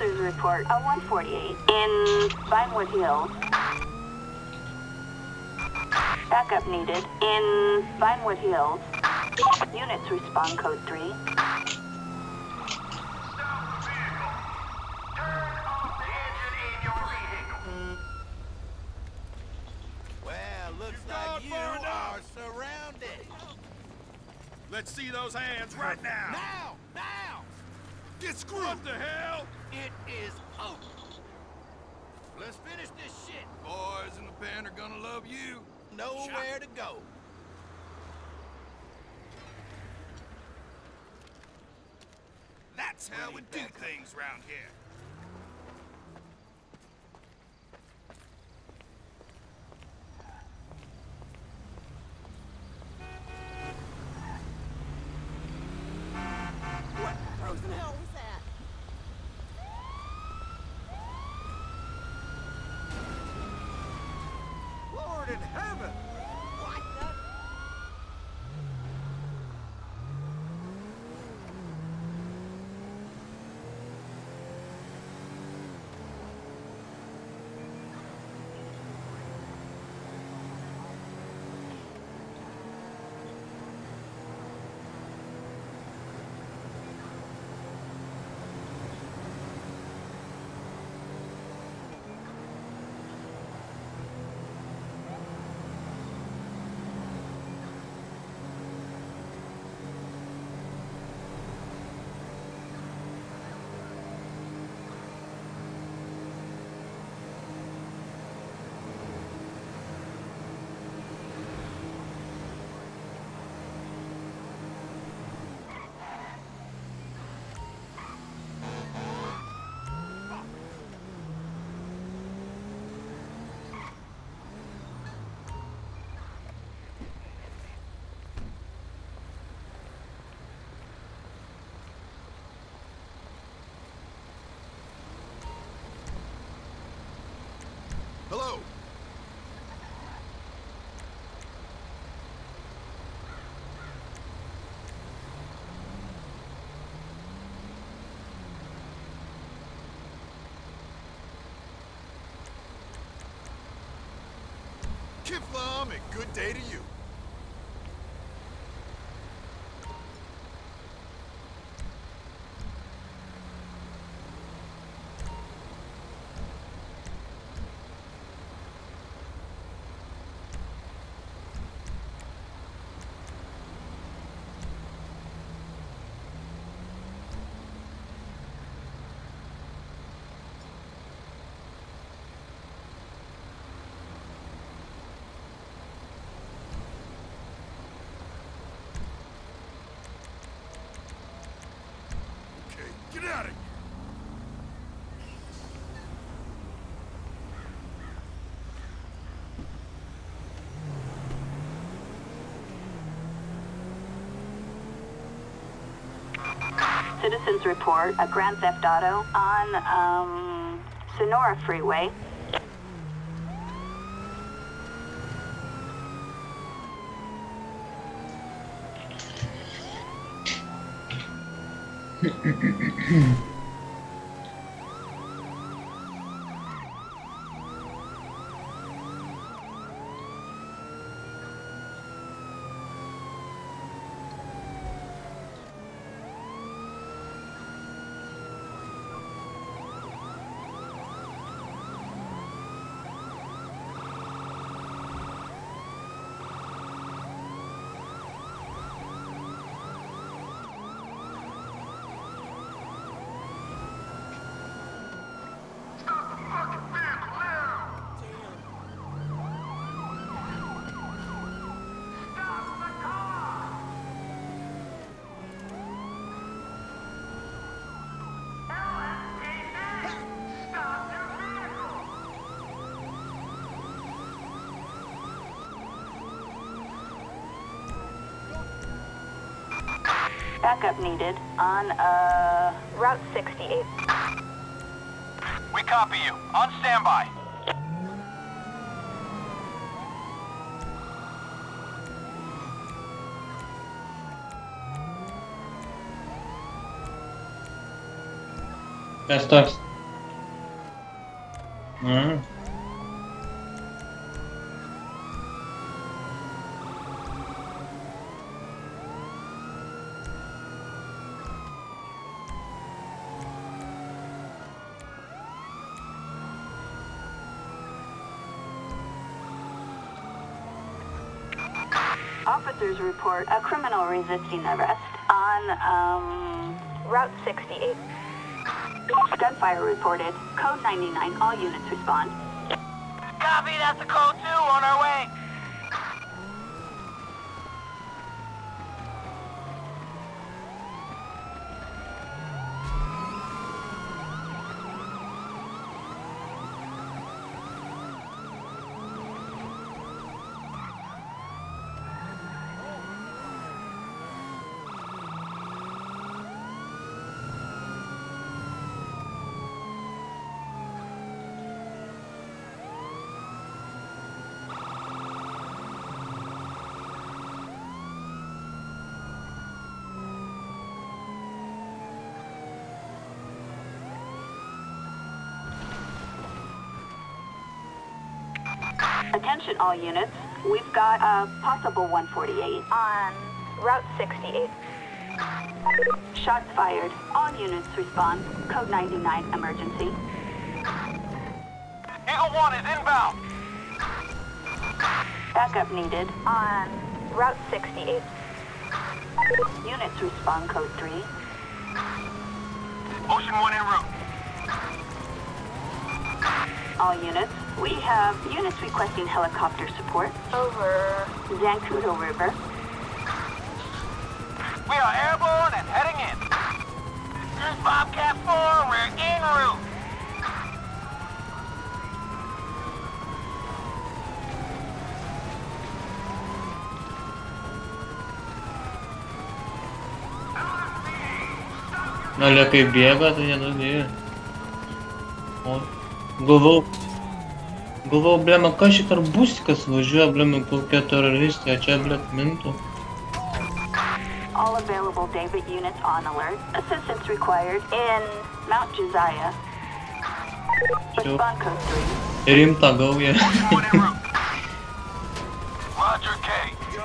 Officers report a one forty-eight in Vinewood Hills. Backup needed in Vinewood Hills. Units respond code three. Well, looks like you are surrounded. Let's see those hands right now. Now! Now! Get screwed. What the hell? It is over. Let's finish this shit. Boys in the pen are gonna love you. Nowhere to go. That's how we do things round here. What frozen hell was that? Lord in heaven! What the? Hello. Kiflam, and good day to you. Get out of here! Citizens report a Grand Theft Auto on um, Sonora Freeway. Backup needed on uh, Route sixty-eight. We copy you. On standby. Kas toks? Ah. Officers report a criminal resisting arrest on, um, Route sixty-eight. Gunfire reported. Code ninety-nine, all units respond. Copy, that's a code two, on our way. Attention all units, we've got a possible one forty-eight on Route sixty-eight. Shots fired. All units respond. Code ninety-nine, emergency. Eagle one is inbound. Backup needed on Route sixty-eight. Units respond. Code three. Ocean one en route. All units, we have units requesting helicopter support over Zancudo River. We are airborne and heading in. Here's Bobcat four, we're en route. Ale kaip bėga, tai neduodėjo. O, galvau, galvau, blema, kas šitą bustikas važiuoja, blema, kokia teroristė, čia, blėt, mintų. All available David units on alert. Assistance required in Mount Josiah. Respond code three. Rimta gauja. Roger K.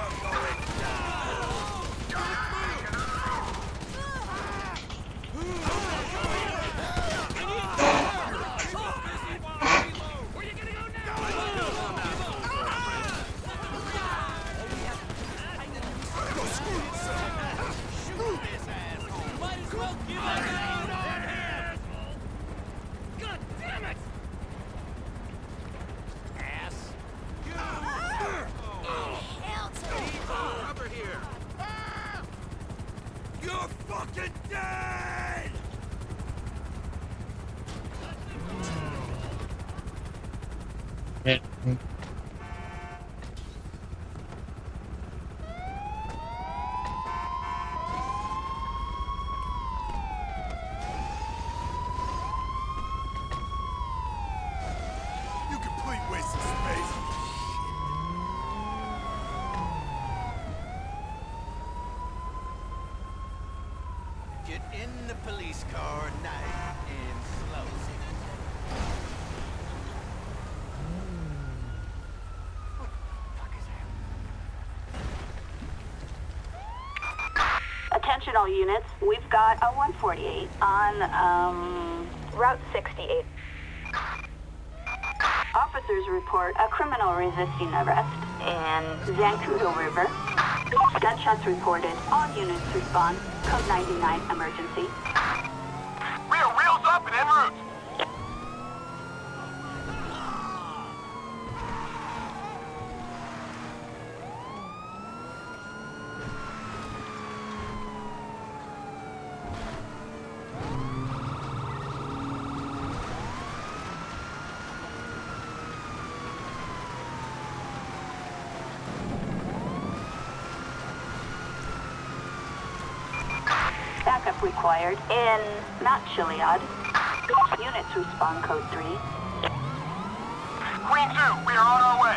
Get in the police car nice and slow. What the fuck is happening? Attention all units, we've got a one forty-eight on um, Route sixty-eight. Officers report a criminal resisting arrest in Zancudo River. Gunshots reported. All units respond. Code ninety-nine, emergency. We are wheels up and en route. Backup required in Mount Chiliad. Units respond code three. Queen two, we are on our way.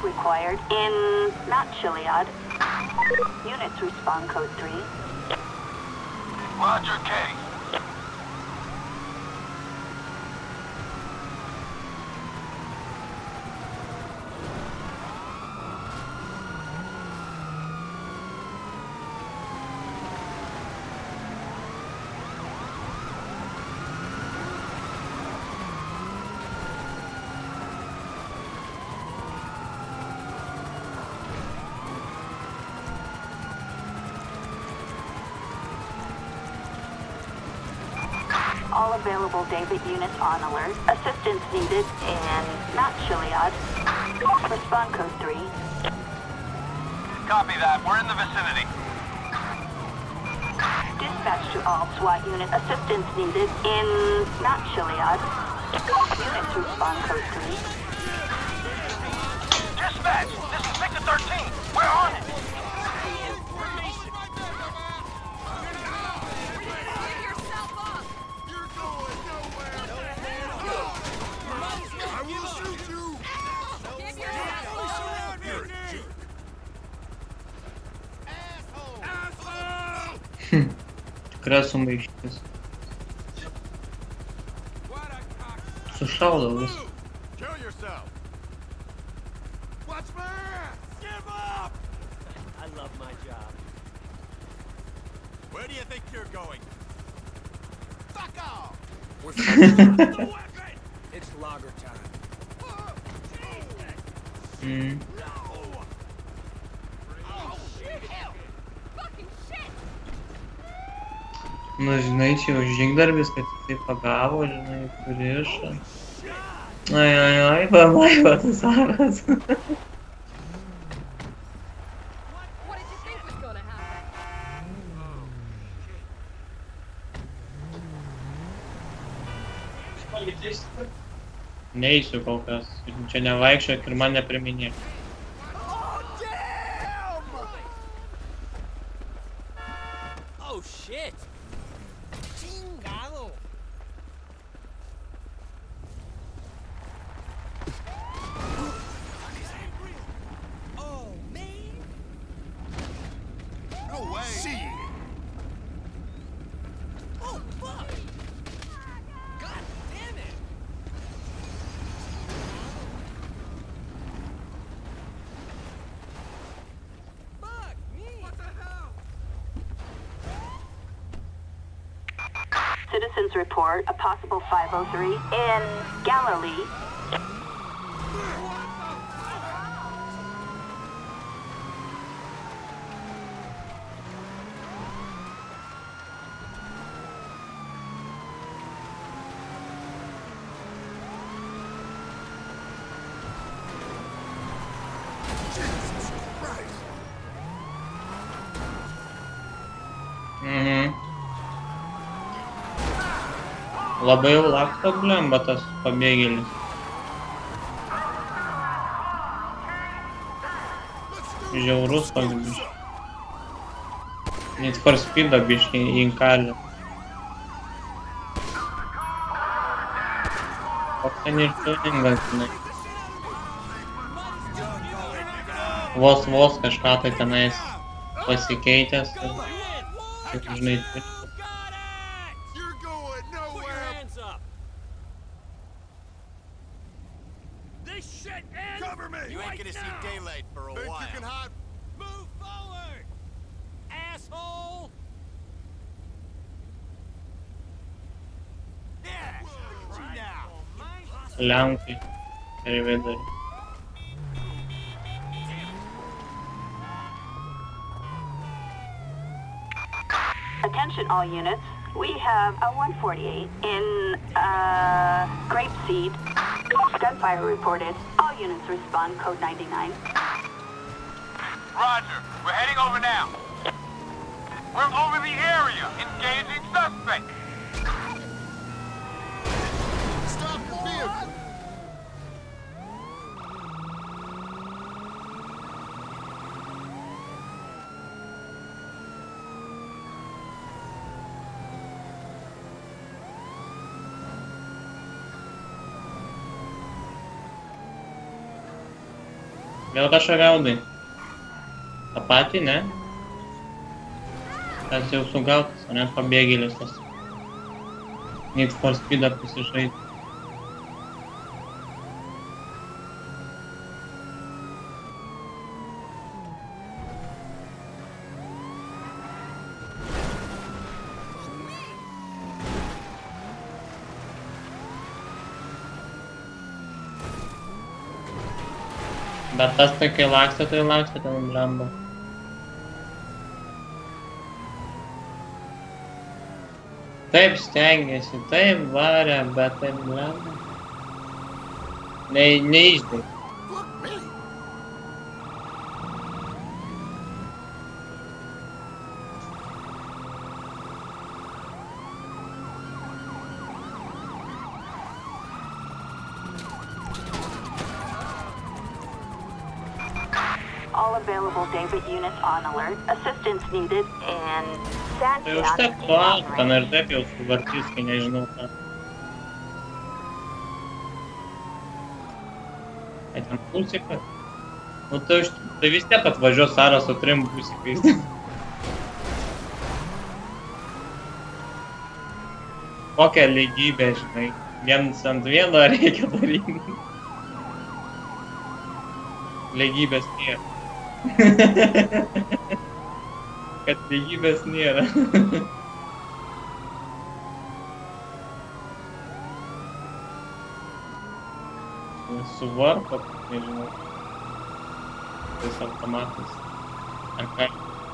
required in Mount Chiliad. Units respond code three. Roger, K. All available David units on alert. Assistance needed in Mount Chiliad. Respond code three. Copy that. We're in the vicinity. Dispatch to all SWAT unit. Assistance needed in Mount Chiliad. Units respond code three. Dispatch! This is Victor thirteen. We're on it! Tikra sumaištis. Sušaudo vis. Kill yourself. Watch my ass. Give up. I love my job. Where do you think you're going? Fuck off. We're the weapon. It's logger time. Mm. Nu, žinai, čia jau žygdarbis, kad jisai pagavo, žinai, pririšo. Ai, ai, ai, pamaiva tas aras. Neįsiu kol kas, čia nevaikščiok ir man nepriminėk. Oh shit! Chingado! Oh man! No way. See. Oh fuck! God damn it! Fuck me! What the hell? Citizens report a possible five oh three in Galilee. Jesus Christ. Mhm. Labai jau laksto blemba tas pabėgėlis. Žiaurus toks biškį. Need for Speed'o biškį įkalė. Koks ten ir tuningas, žinai. Vos vos kažką tai tenais pasikeitęs. Kaip žinai, You're going nowhere. Hands up! This shit ends Cover me. You ain't right gonna now. see daylight for a Think while. you can hide? Move forward! Asshole! Yeah. See now. Lenkai. Ir vidurį. Attention all units. We have a one forty-eight in uh, Grapeseed. Gunfire reported. All units respond code ninety-nine. Roger. We're heading over now. We're over the area. Engaging suspect. Stop the vehicle. Vėl kažką gaudai. tą patį, ne? Tas jau sugautas, o ne pabėgėlis tas. Need for Speed'ą pasižaidė. Bet tas tai kai lakstė, tai lakstė ten blemba. Taip stengiasi, taip varė, bet taip blemba. Ne, neišdėk. All available David units on alert. Assistance needed in San Tai užtek to ten ir taip jau suvartys, kai nežinau ką. Ai ten pusikas? Nu tai, už... tai vis tiek atvažiuos Sara su trim pusikais. Kokią lygybę, žinai. Vienas ant vieno reikia daryti. Lygybės nėra. Kad lygybės nėra. Suvarpo, nežinau. Tais automatais. Ar ką?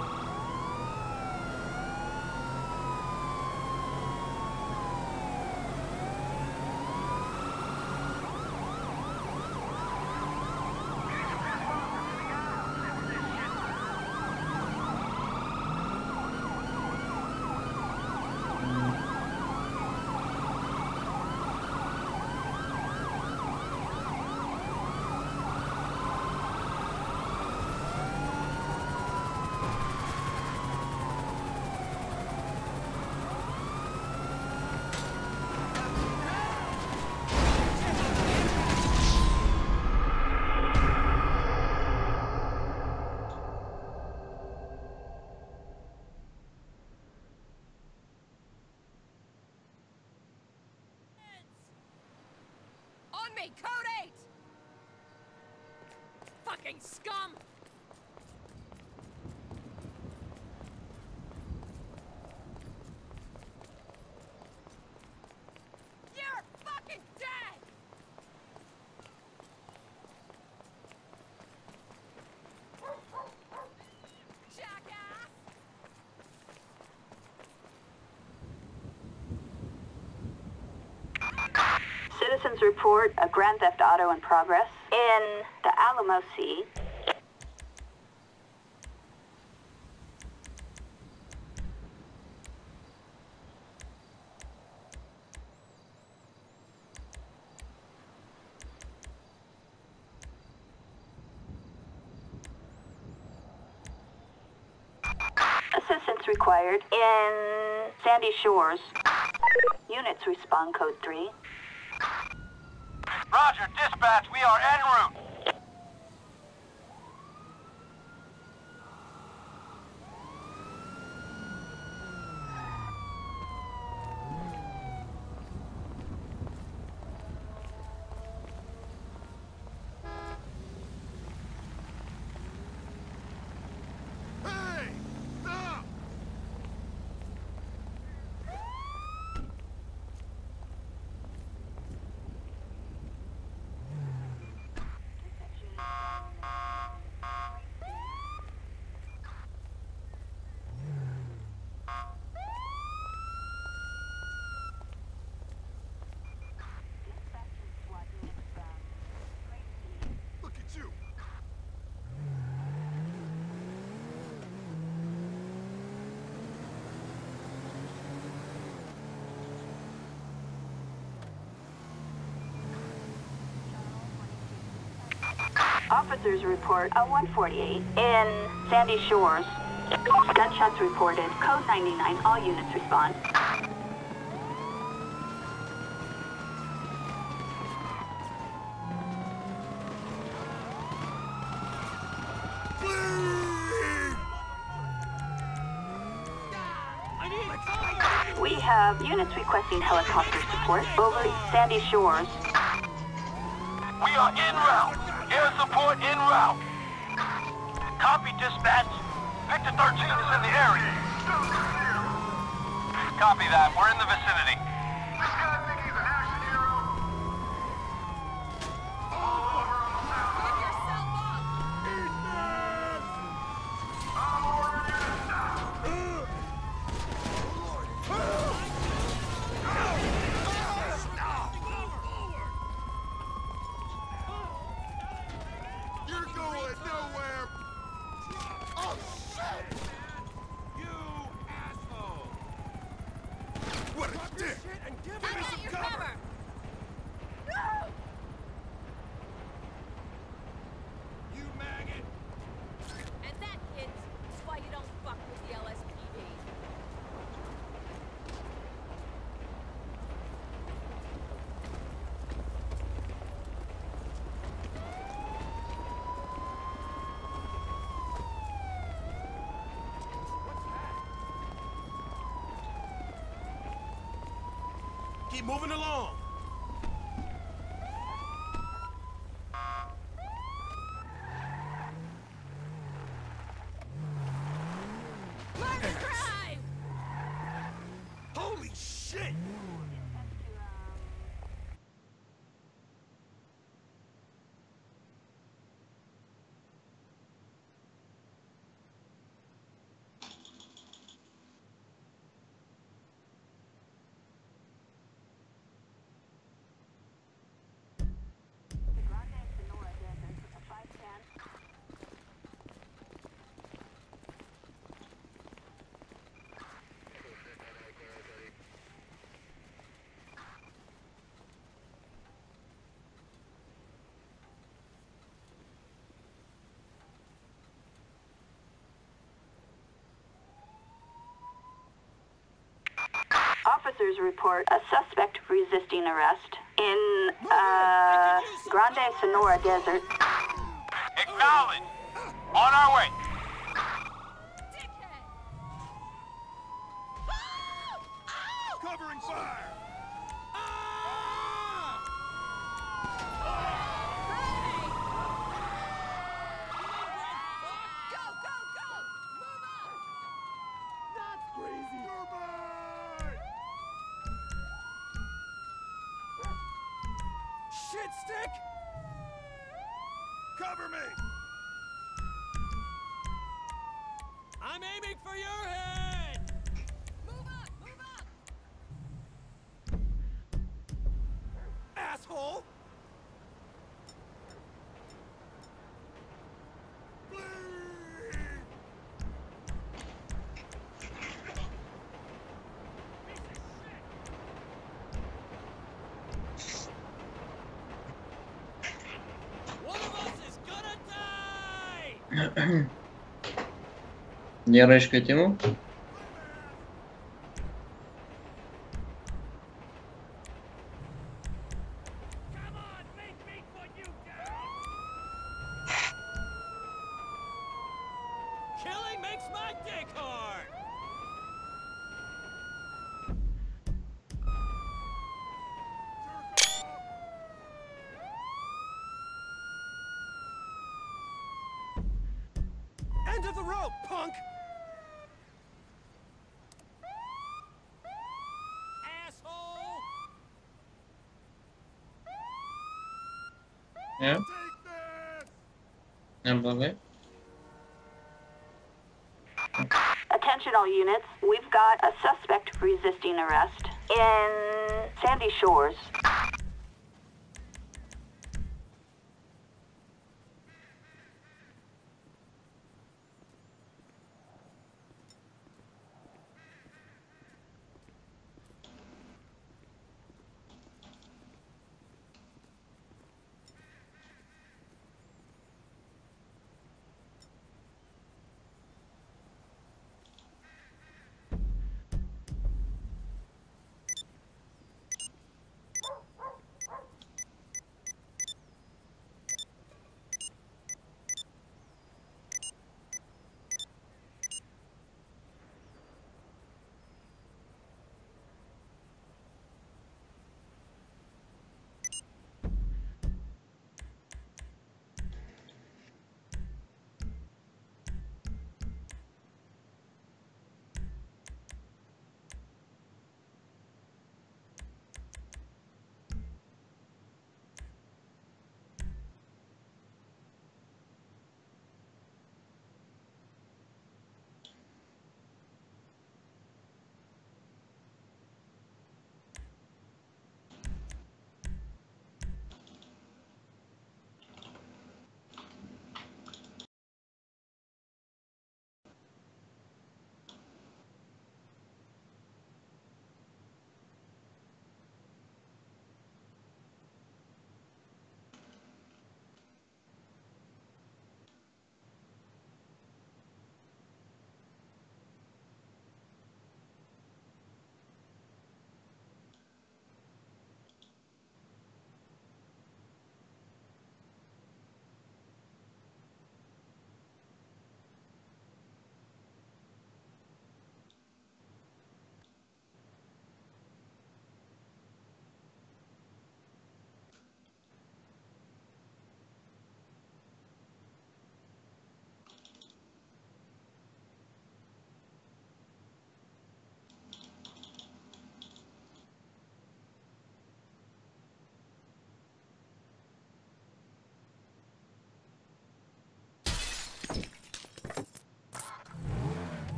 Me, code eight! Fucking scum! You're fucking dead! Jackass! Citizens report a Grand Theft Auto in progress in the Alamo Sea. Assistance required in Sandy Shores. Units respond code three. Roger, dispatch, we are en route. Hey! Stop! Look at you! Officers report a one forty-eight in Sandy Shores. Gunshots reported. Code ninety-nine. All units respond. have units requesting helicopter support over Sandy Shores. We are en route. Air support en route. Copy, dispatch. Victor thirteen is in the area. Copy that. We're in the vicinity. This guy think he's an action hero? Give yourself up! Eat this! I'm ordering you to stop. You're going nowhere! Oh, shit! You asshole! What a dick! And give I'll me get some your cover! cover! You maggot! And that, kids, is why you don't fuck with the L S P D. Keep moving along. Murder crime! Holy shit! Grande Sonora Desert, five ten. Officers report a suspect resisting arrest in uh, Grande Sonora Desert. Acknowledge. On our way. Dickhead! Covering fire! Go, go, go! Move up! That's crazy! Shit stick! Cover me! I'm aiming for your head! Move up! Move up! Asshole! One of us is gonna die! Nėra iškvietimų? Come on, make me put you down! Killing makes my dick hard! End of the rope, punk! Asshole! Ne? Neblogai. Attention all units, we've got a suspect resisting arrest in Sandy Shores.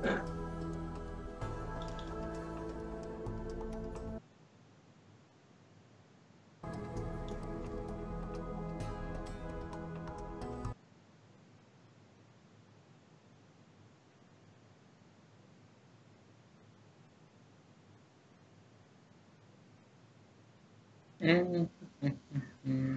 Mm, mm, mm, mm.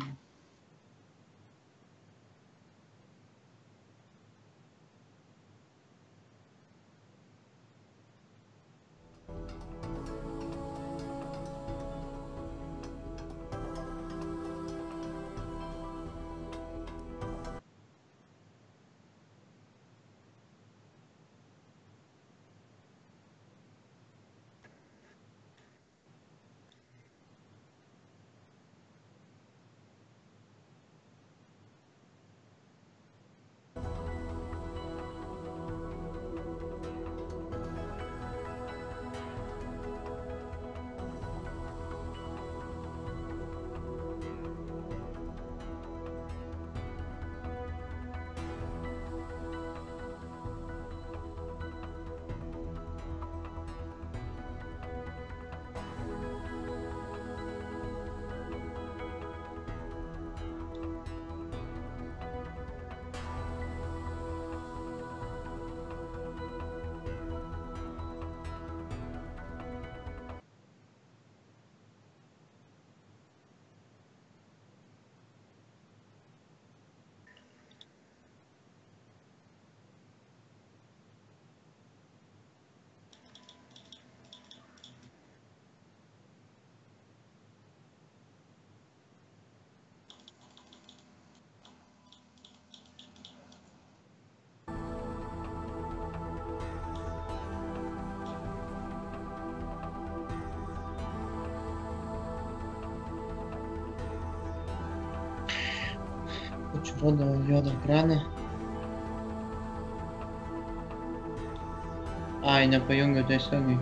Čia rodo juodą ekraną. Ai, nepajungiau tiesiogiai.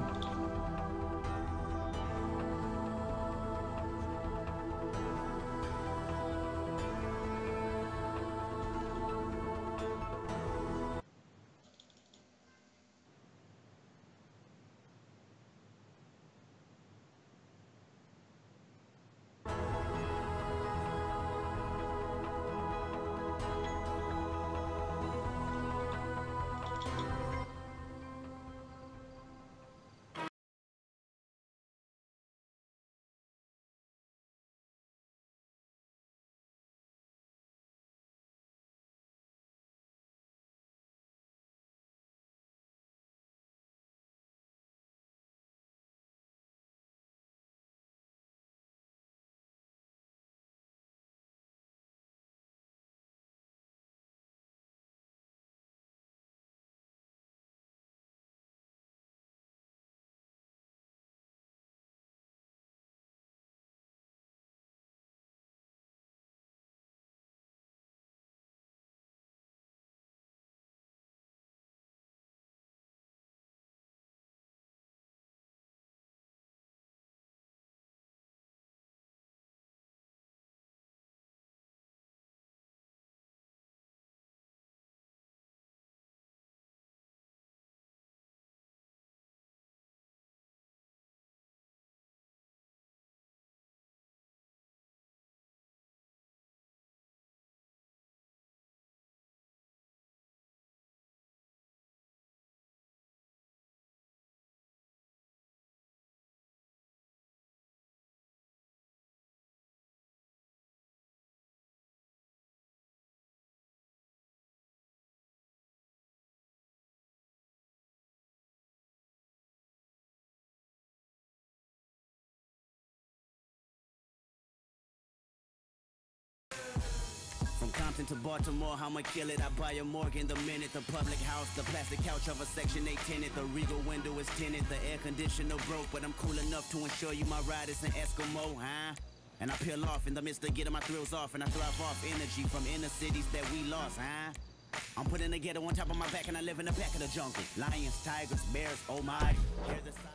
From Compton to Baltimore, I'ma kill it. I buy a Morgan the minute. The public house, the plastic couch of a Section eight tenant. The Regal window is tinted. The air conditioner broke, but I'm cool enough to ensure you my ride is an Eskimo, huh? And I peel off in the midst of getting my thrills off, and I thrive off energy from inner cities that we lost, huh? I'm putting the ghetto on top of my back, and I live in the back of the jungle. Lions, tigers, bears, oh my. Hear the sound.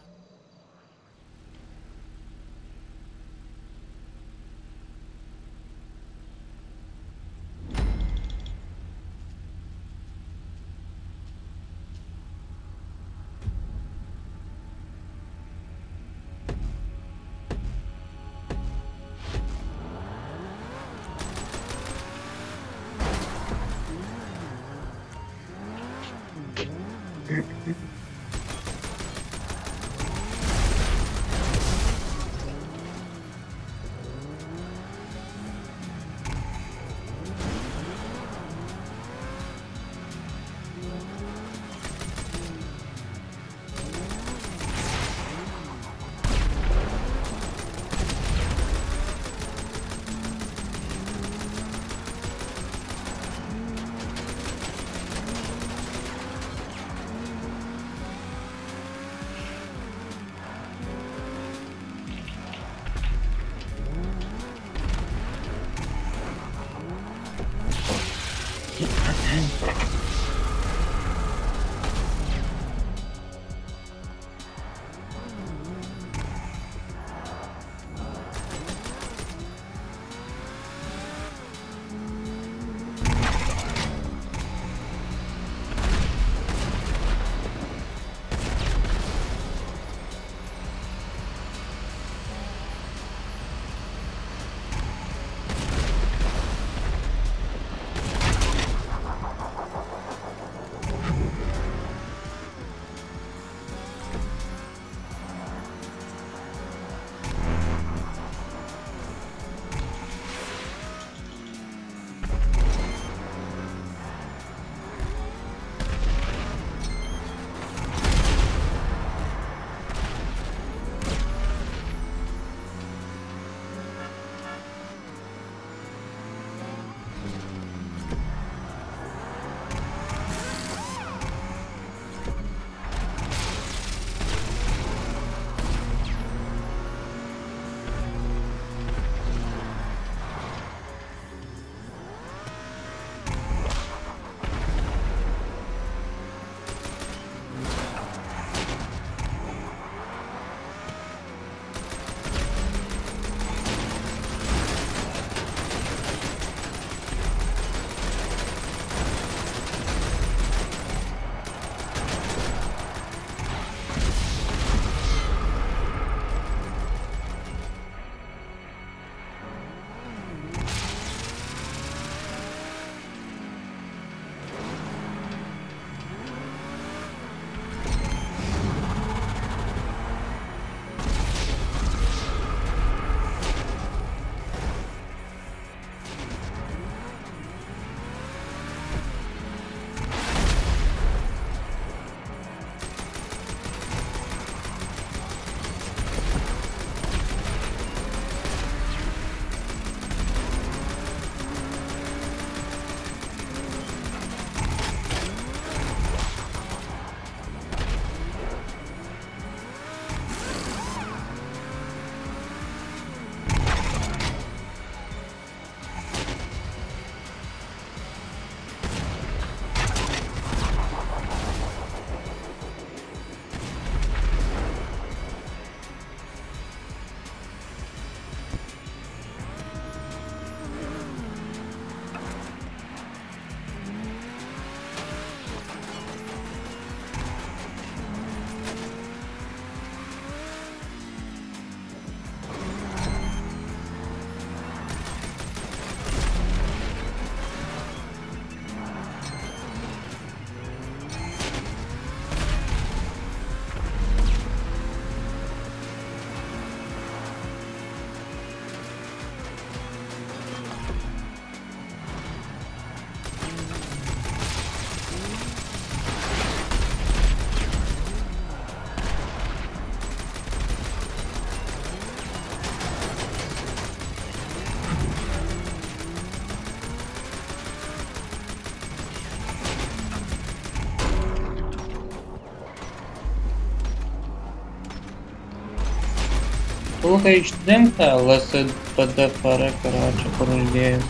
Лука ištrinkta, L S P D F R, karočią, kur uždėjus.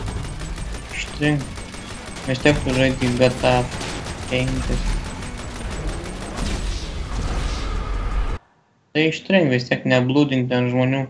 Ištrink. Vis tiek tu žaidži G T A penki. Tai ištrink, vis tiek neblūdink ten žmonių.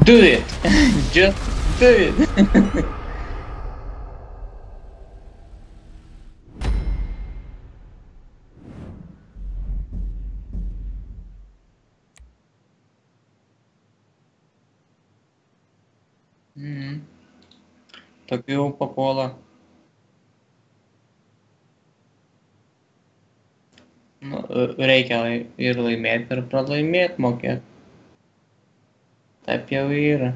Do it! Just do it! Mhm. Tokių jau papuola. Nu, reikia ir laimėti, ir pralaimėti mokėti. Taip jau yra.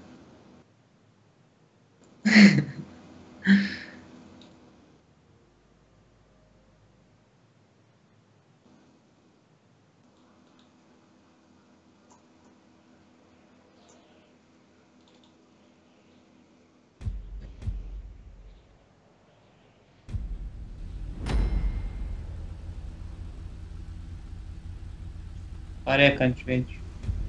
Parėk ant švenčių.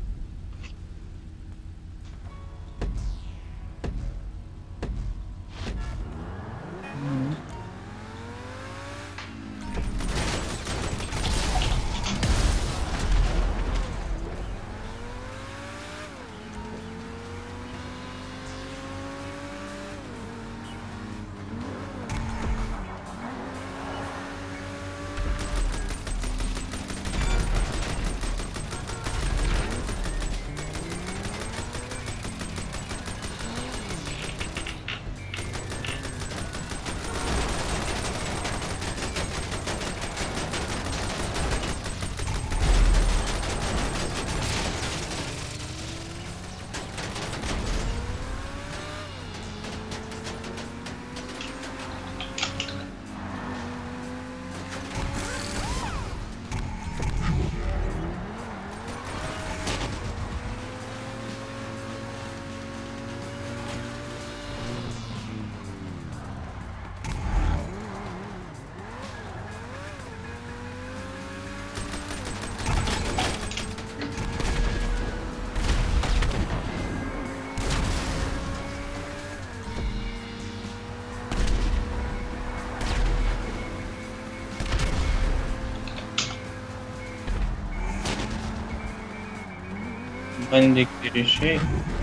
Bandyk ir išeik.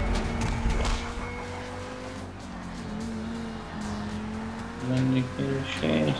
Bandyk ir išeis.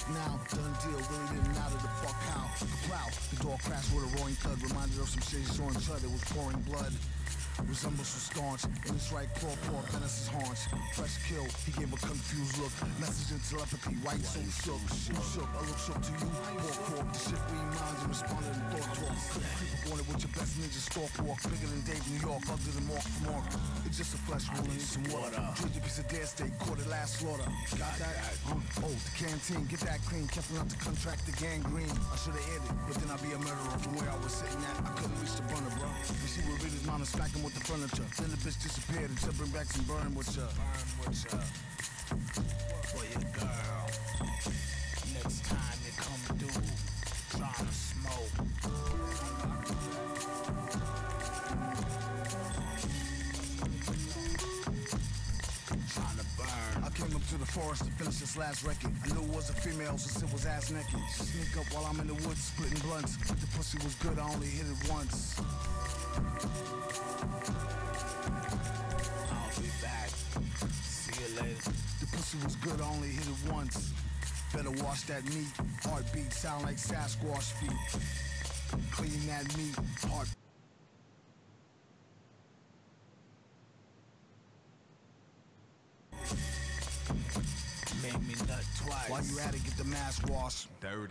now. Done deal, really didn't matter the fuck how. Plow, the door crashed with a roaring thud. Reminded of some shit he saw in Chud, it was pouring blood. Resembles so staunch, in his right claw, paw, Venice's haunch. Fresh kill, he gave a confused look. Message in telepathy, right so shook. You shook, I look shook to you. Poor corp, the shit we minds and responded in thought talk. Creep up on it with your best ninja stalk walk. Bigger than Dave, New York, ugly than Mark from Mark. It's just a flesh wound, need some water. Drink a piece of dare steak, caught it last slaughter. Got that? Huh? Oh, the canteen, get that clean. Careful not to contract the gangrene. I should've hit it, but then I'd be a murderer. From where I was sitting at, I couldn't reach the burner, bro. You see what really mom is smacking with the furniture. Then the bitch disappeared until bring back some burn with ya. Burn with ya. For your girl. Next time you come through, trying to smoke. Trying to burn. I came up to the forest to finish this last record. I knew it was a female since it was ass naked. She sneak up while I'm in the woods splitting blunts. The pussy was good, I only hit it once. The pussy was good, I only hit it once. Better wash that meat. Heartbeat sound like Sasquatch feet. Clean that meat. Heart. Made me nut twice. While you at it, get the mask washed. Dirty.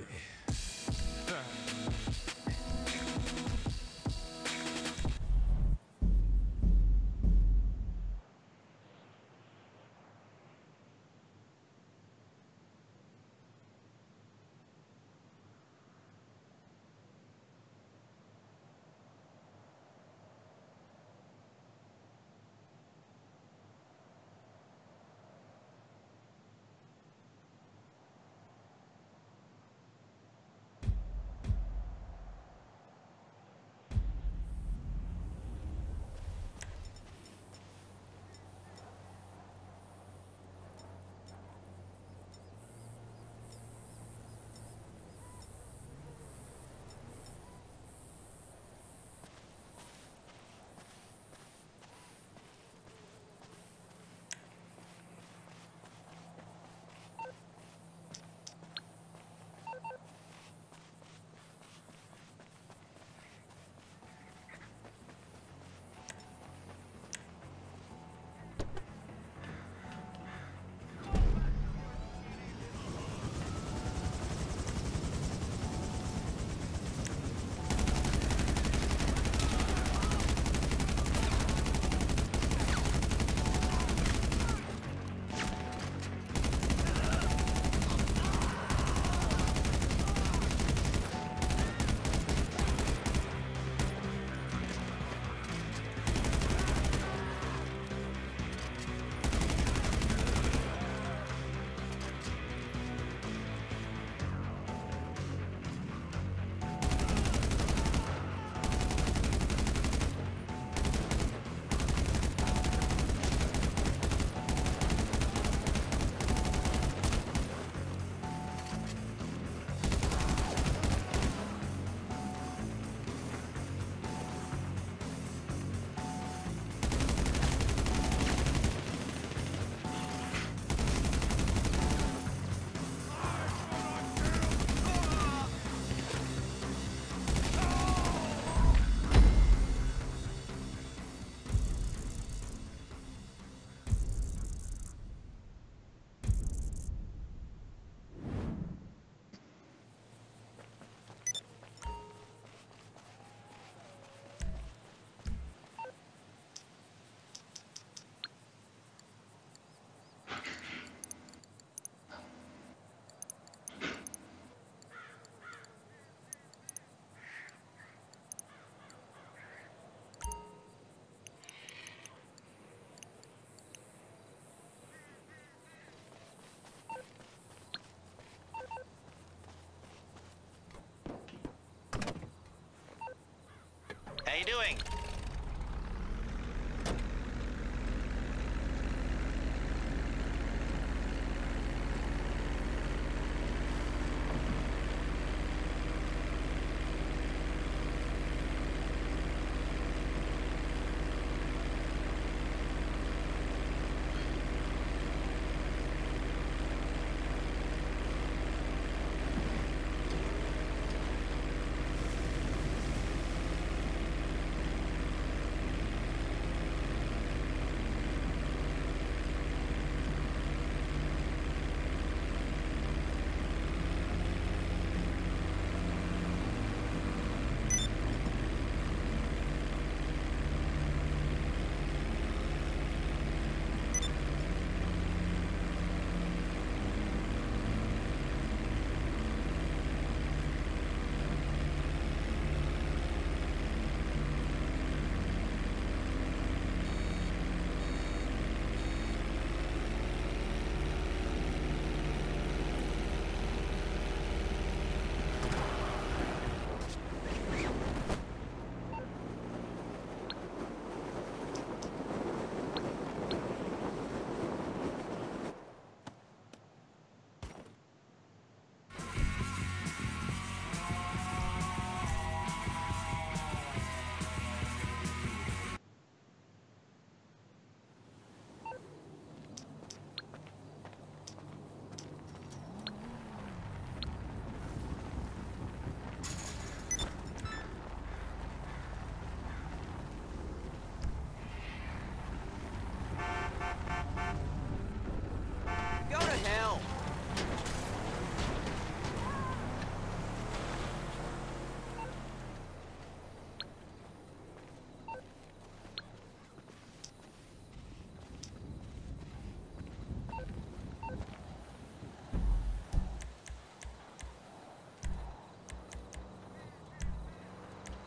How you doing?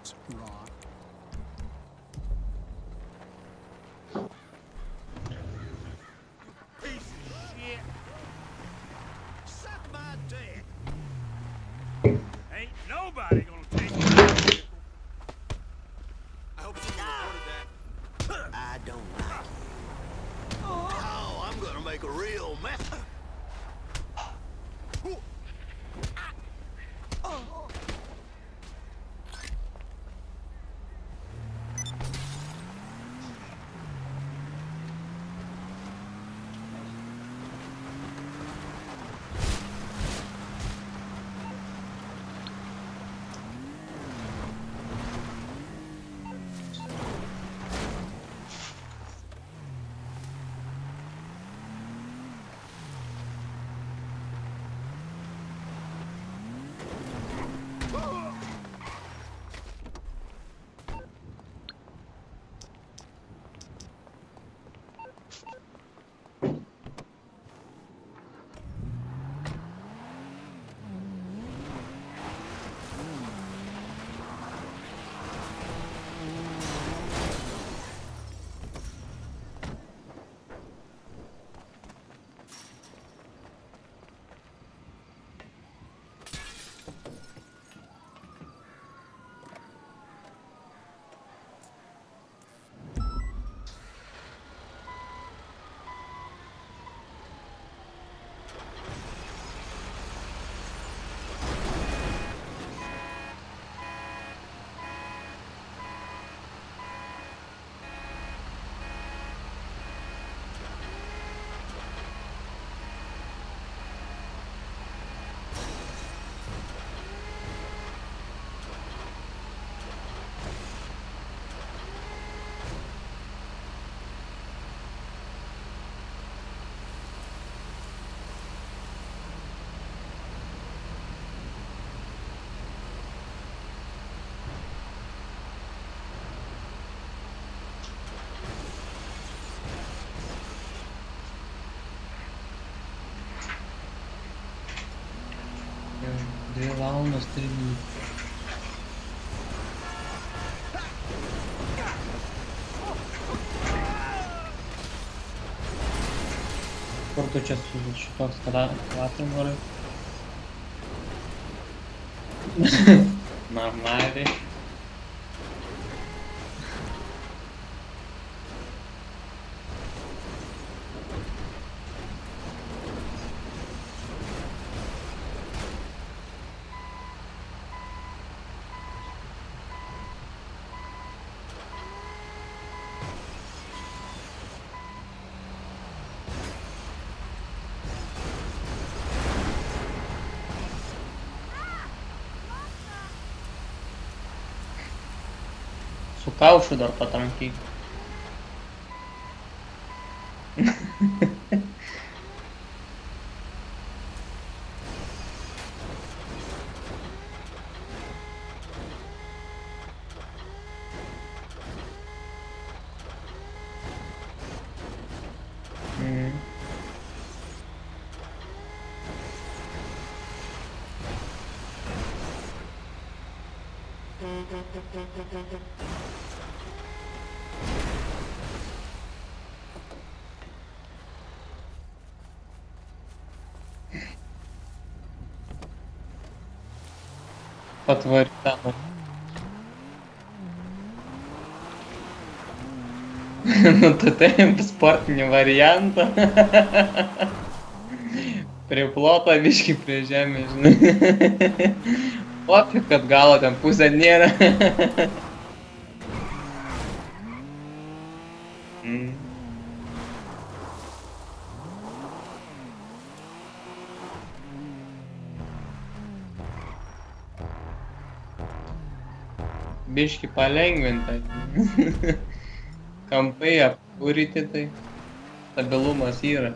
That's raw. Piece of shit. Suck my dick. Ain't nobody gonna take my vehicle. I hope someone reported that. I don't like it. Oh, I'm gonna make a real mess. Dvi valandas trijų. Kur tu čia su šitoks kvatum varai? Normaliai. Su kaušu dar patamkyk. Mhm. Patvarkyta. Nu tai taip, sportinį variantą. Prie ploto biškį prie žemės, žinai. Pofik, kad galo ten pusė nėra. Mm. Biškį palengvinta. Kampai apkuryti, tai stabilumas yra.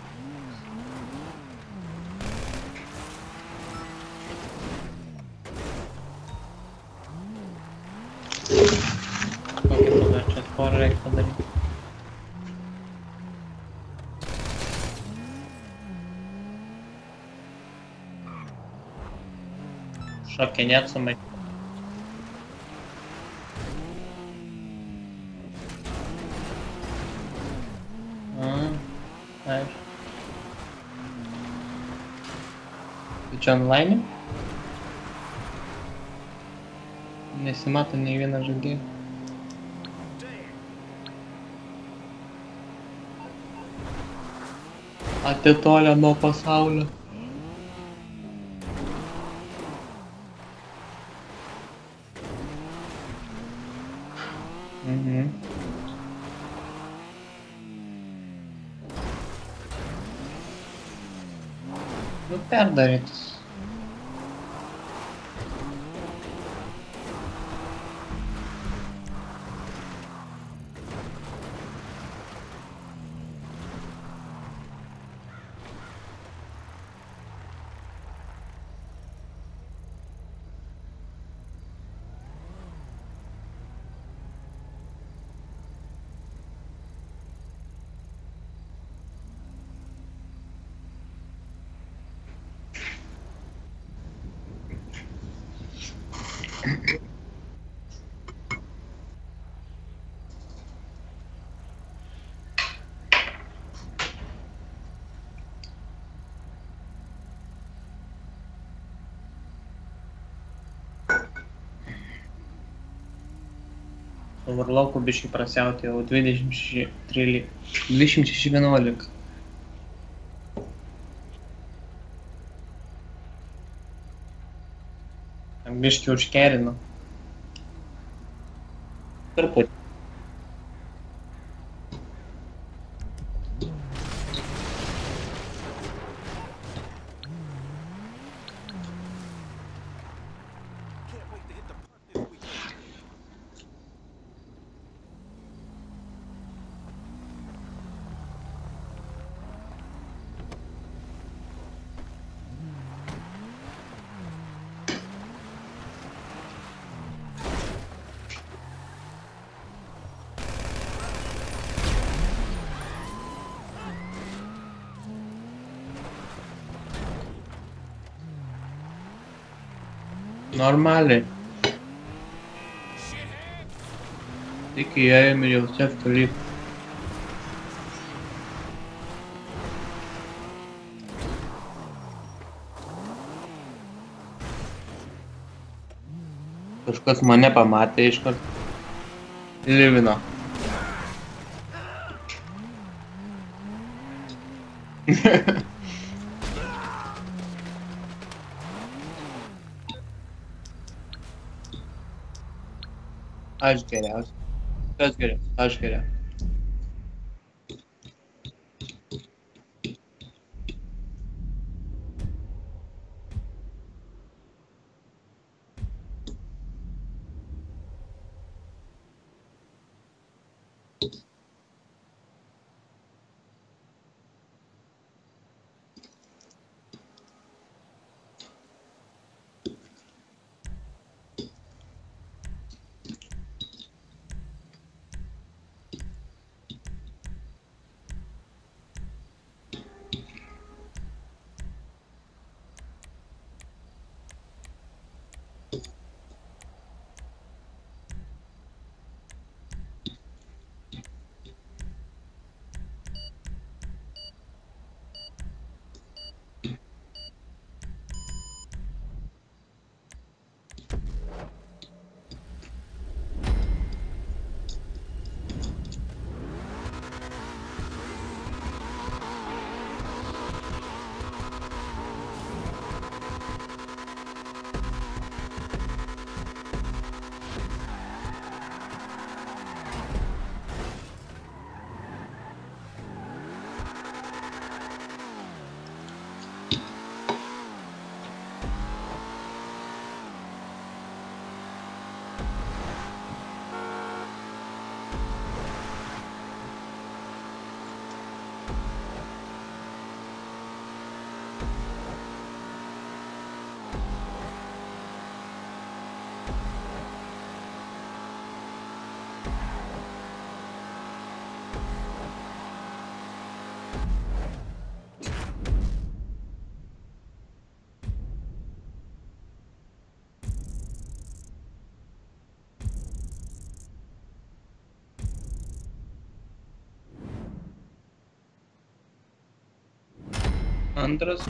Kokį tada čia sporą reikia padaryti. Šokinėt su mačiu. Aišku. Tai čia online? Nesimato nei vieną žaidėją. Atitolę nuo pasaulio. Mhm. Nu perdarytas. Overlock'u biškai prasiauti jau dvidešimt šeši trylika, dvidešimt šeši vienuolika. Biškai užkerinu. Truputį. Normaliai. Tik įėjom ir jau sefto liko. Kažkas mane pamatė iškart. Livino. Aš geriausias. Kas geriausias? Aš geriausias. Antras.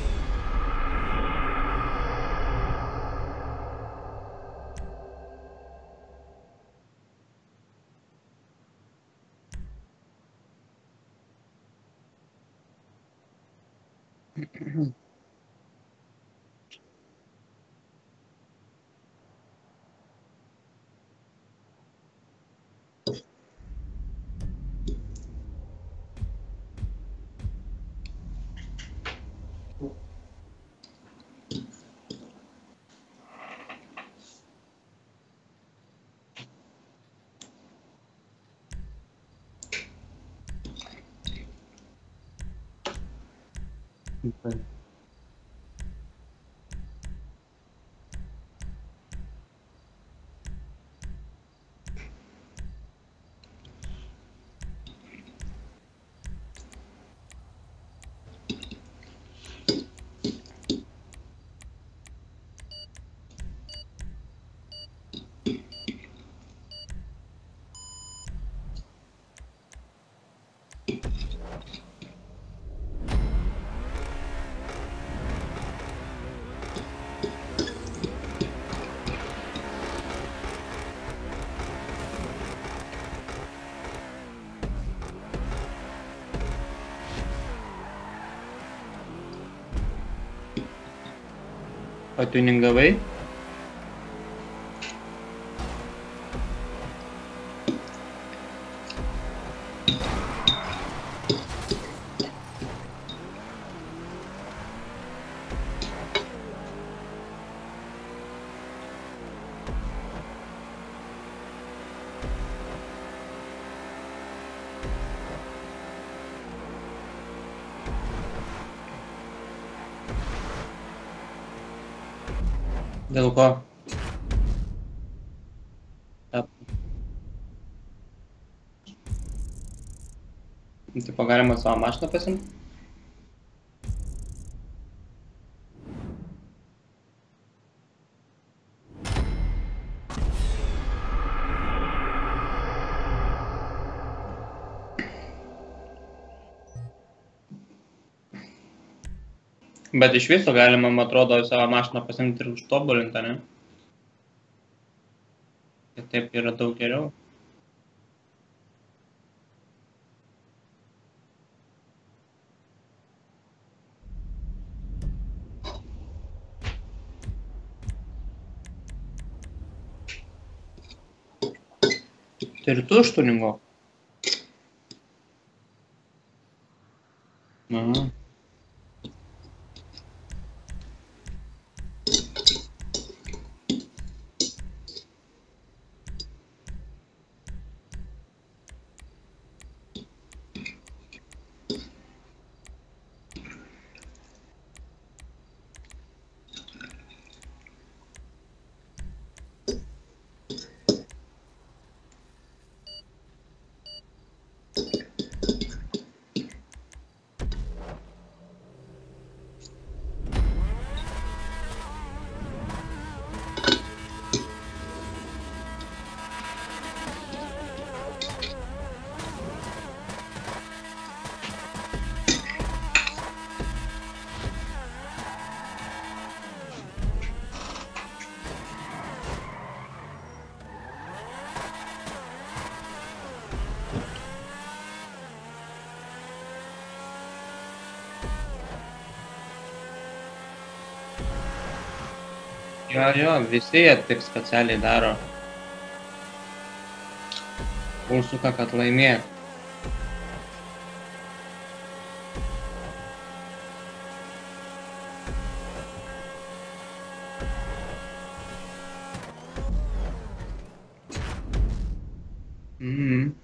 Okay. Patuningavai? Dėl ko? Taip. Tipo galima savo mašiną pasimti? Bet iš viso galima, man atrodo, savo mašiną pasimti ir užtobulintą, ne? Ir taip yra daug geriau. Tai ir tu užtuningo? Aha. Jo, jo, visi jie taip specialiai daro. Užsuka, kad laimėk. Mhm.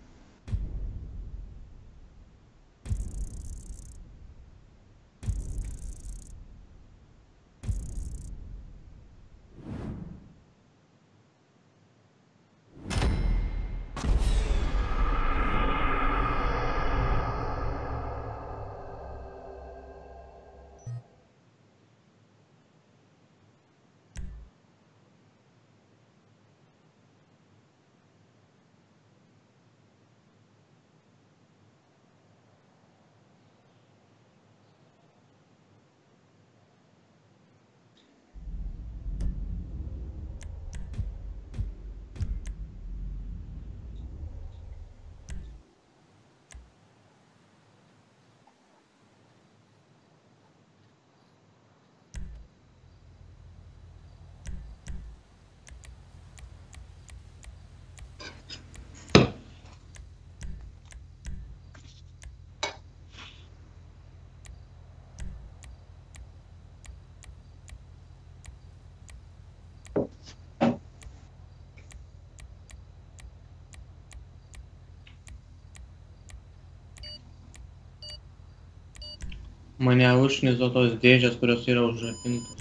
Mane užkniso tos dėžės, kurios yra užrakintos.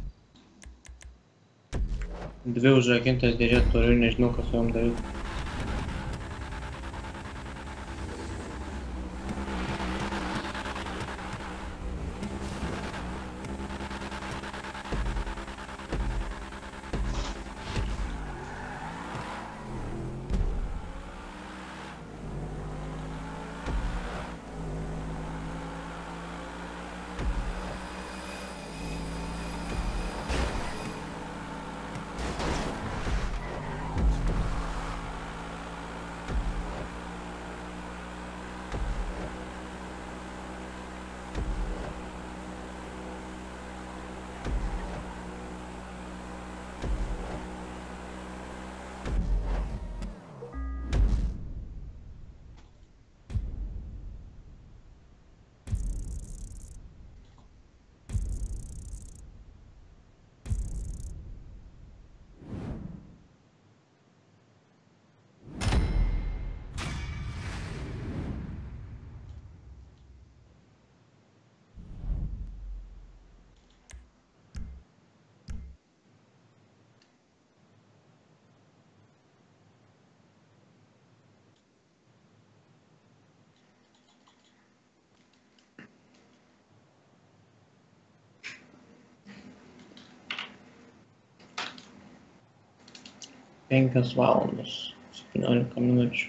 Dvi užrakintas dėžės turiu, nežinau, kas su jom daryti. Penkios valandos, septyniolika minučių.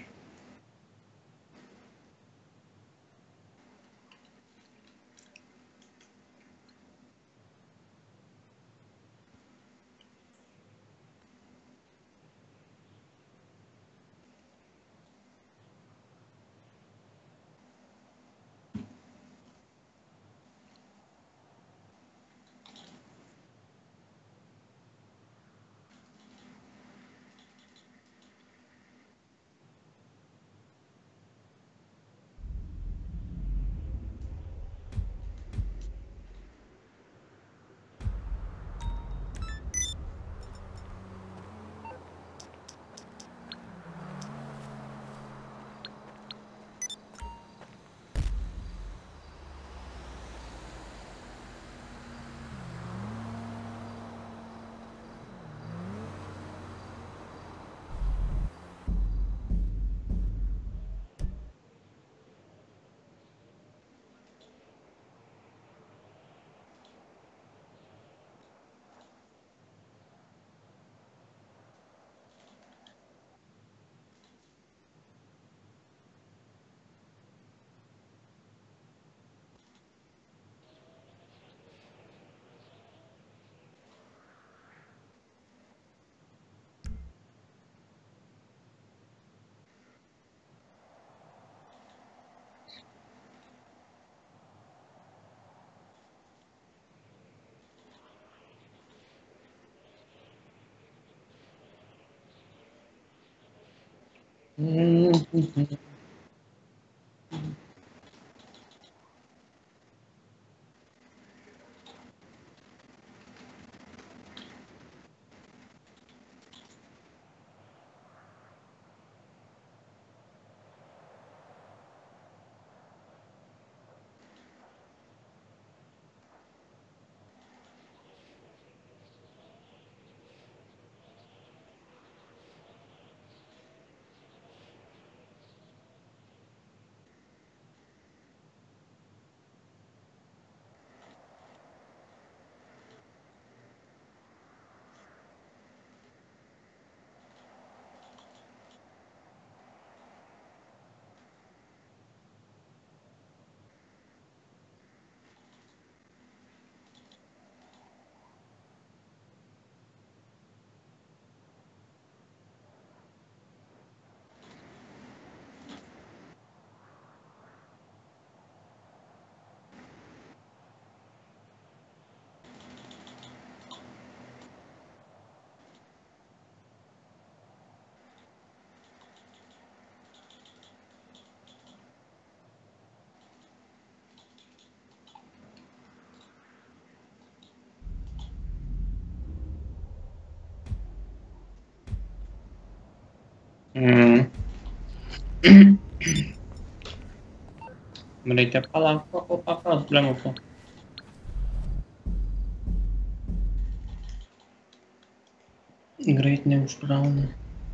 Mm-hmm. Reikia palaukti, kol pakraus prie mūsų. Greit neužkrauna.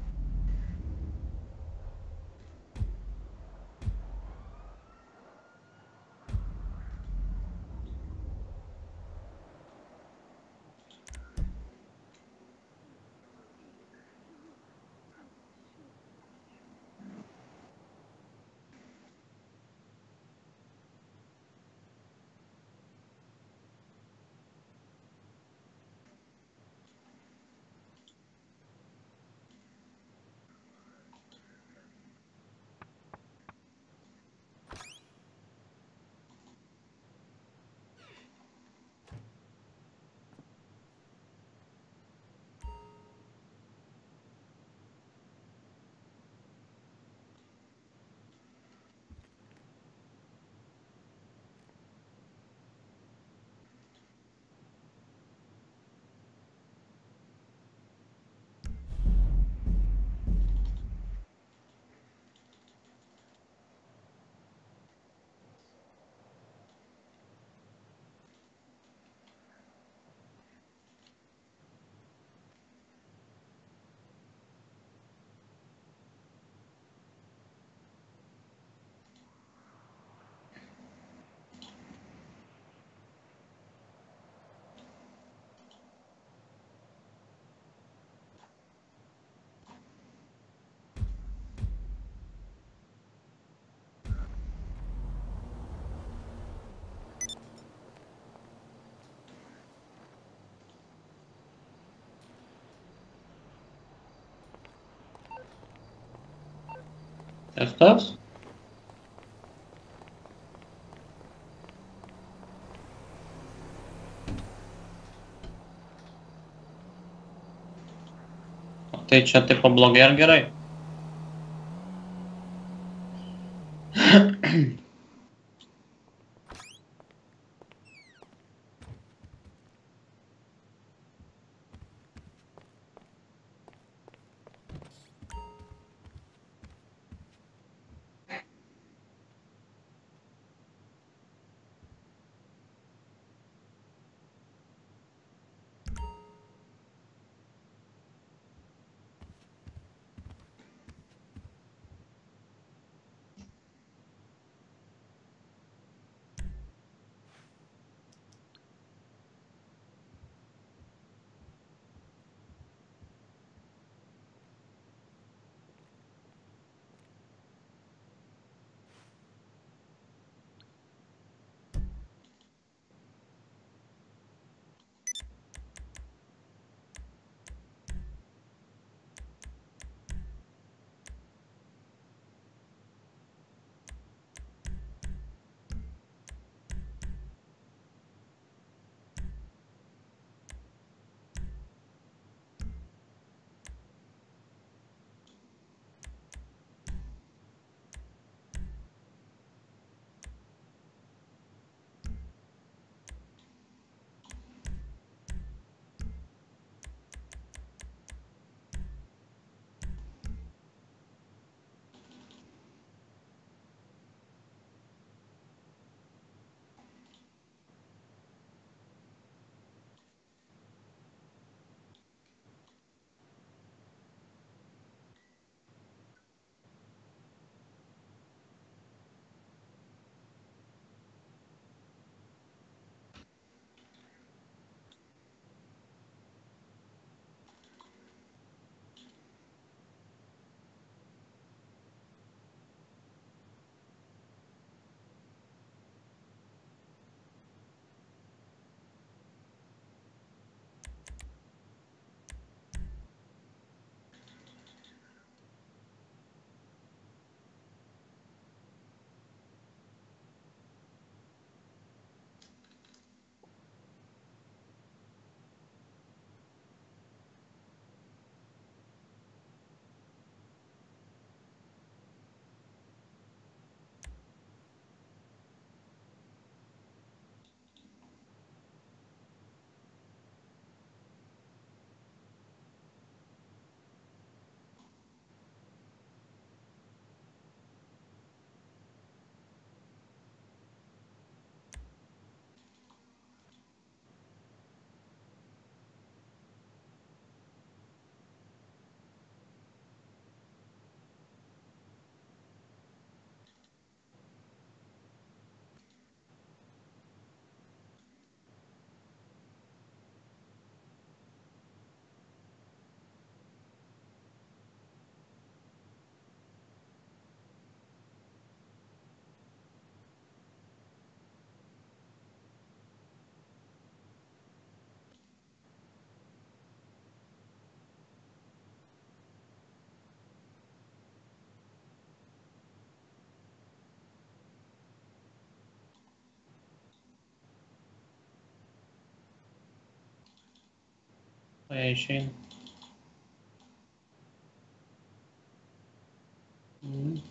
Tas tas? Tai čia taip blogai ar gerai? O jie išeina. Mm.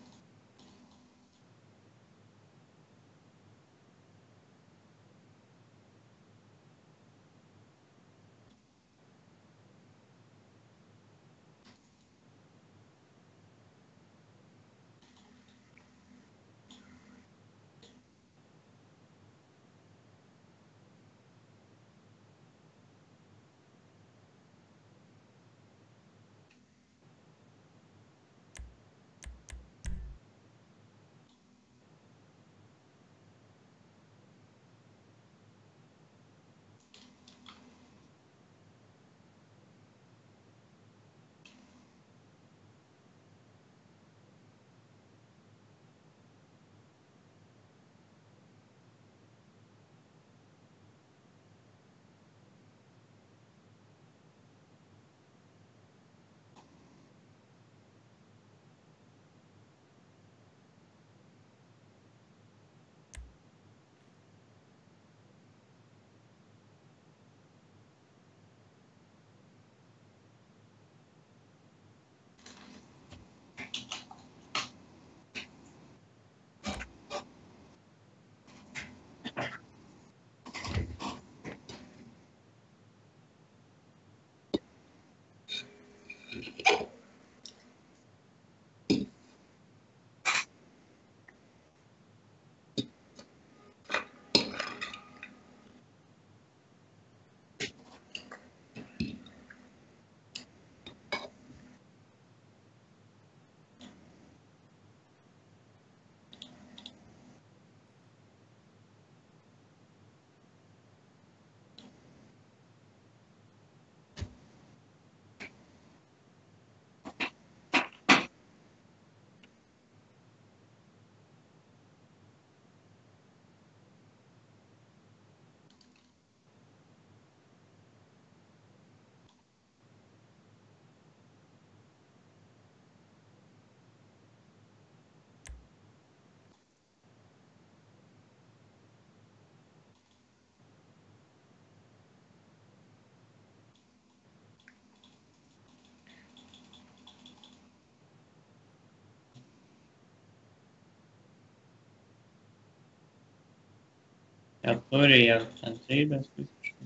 Neturi jie kantrybės visiškai.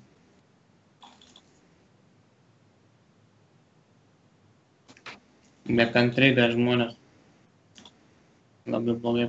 Be kantrybės žmonės. Labai blogai.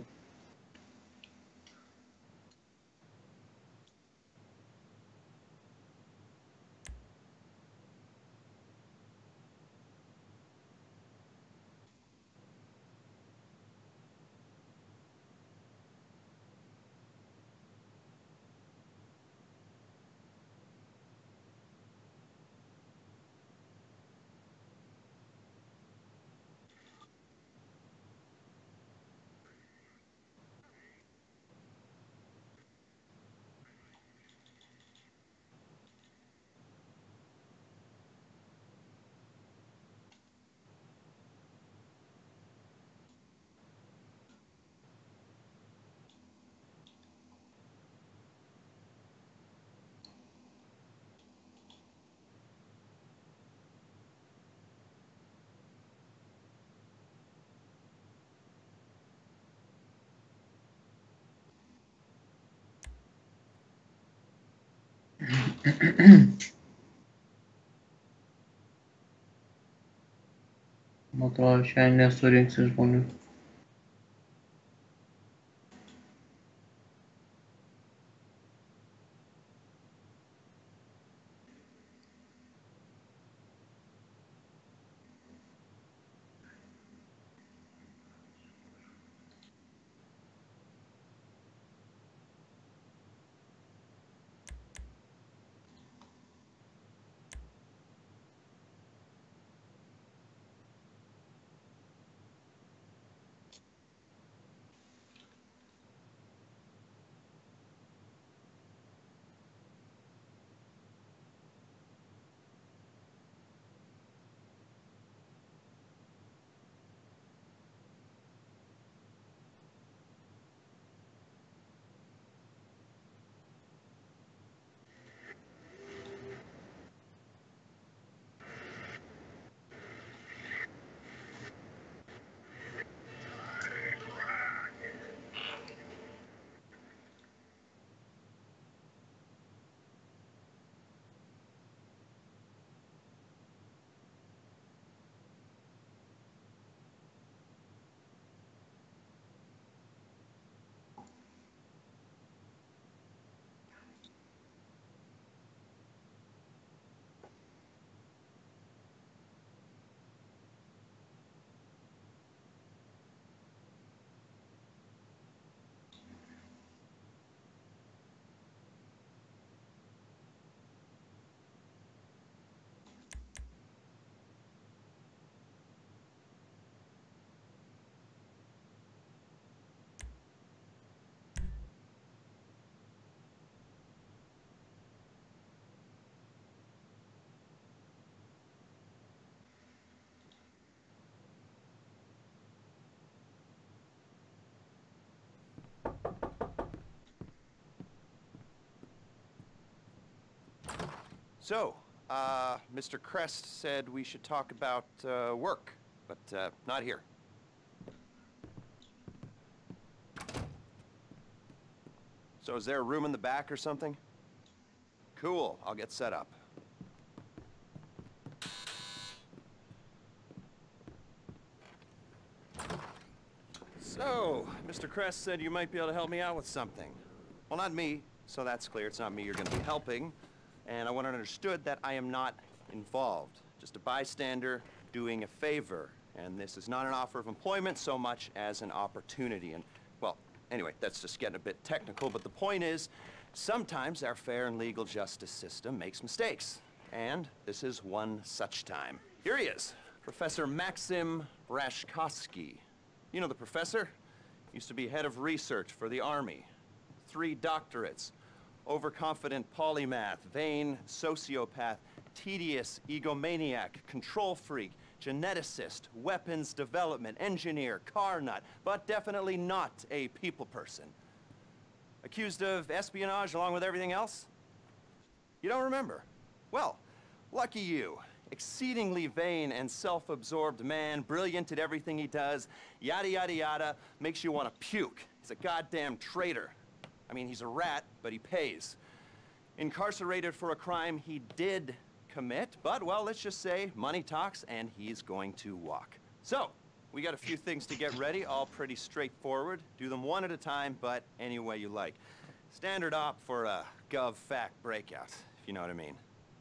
Man atrodo, šiandien nesurinksi žmonių. So, uh, Mister Crest said we should talk about uh, work, but uh, not here. So is there a room in the back or something? Cool, I'll get set up. So, Mister Crest said you might be able to help me out with something. Well, not me, so that's clear. It's not me you're going to be helping. And I want it understood that I am not involved. Just a bystander doing a favor. And this is not an offer of employment so much as an opportunity. And, well, anyway, that's just getting a bit technical, but the point is, sometimes our fair and legal justice system makes mistakes. And this is one such time. Here he is, Professor Maxim Rashkovsky. You know the professor? Used to be head of research for the Army. Three doctorates. Overconfident polymath, vain sociopath, tedious egomaniac, control freak, geneticist, weapons development, engineer, car nut, but definitely not a people person. Accused of espionage along with everything else? You don't remember? Well, lucky you. Exceedingly vain and self-absorbed man, brilliant at everything he does, yada yada yada, makes you want to puke. He's a goddamn traitor. I mean, he's a rat, but he pays. Incarcerated for a crime he did commit, but, well, let's just say money talks and he's going to walk. So, we got a few things to get ready, all pretty straightforward. Do them one at a time, but any way you like. Standard op for a gov-fact breakout, if you know what I mean.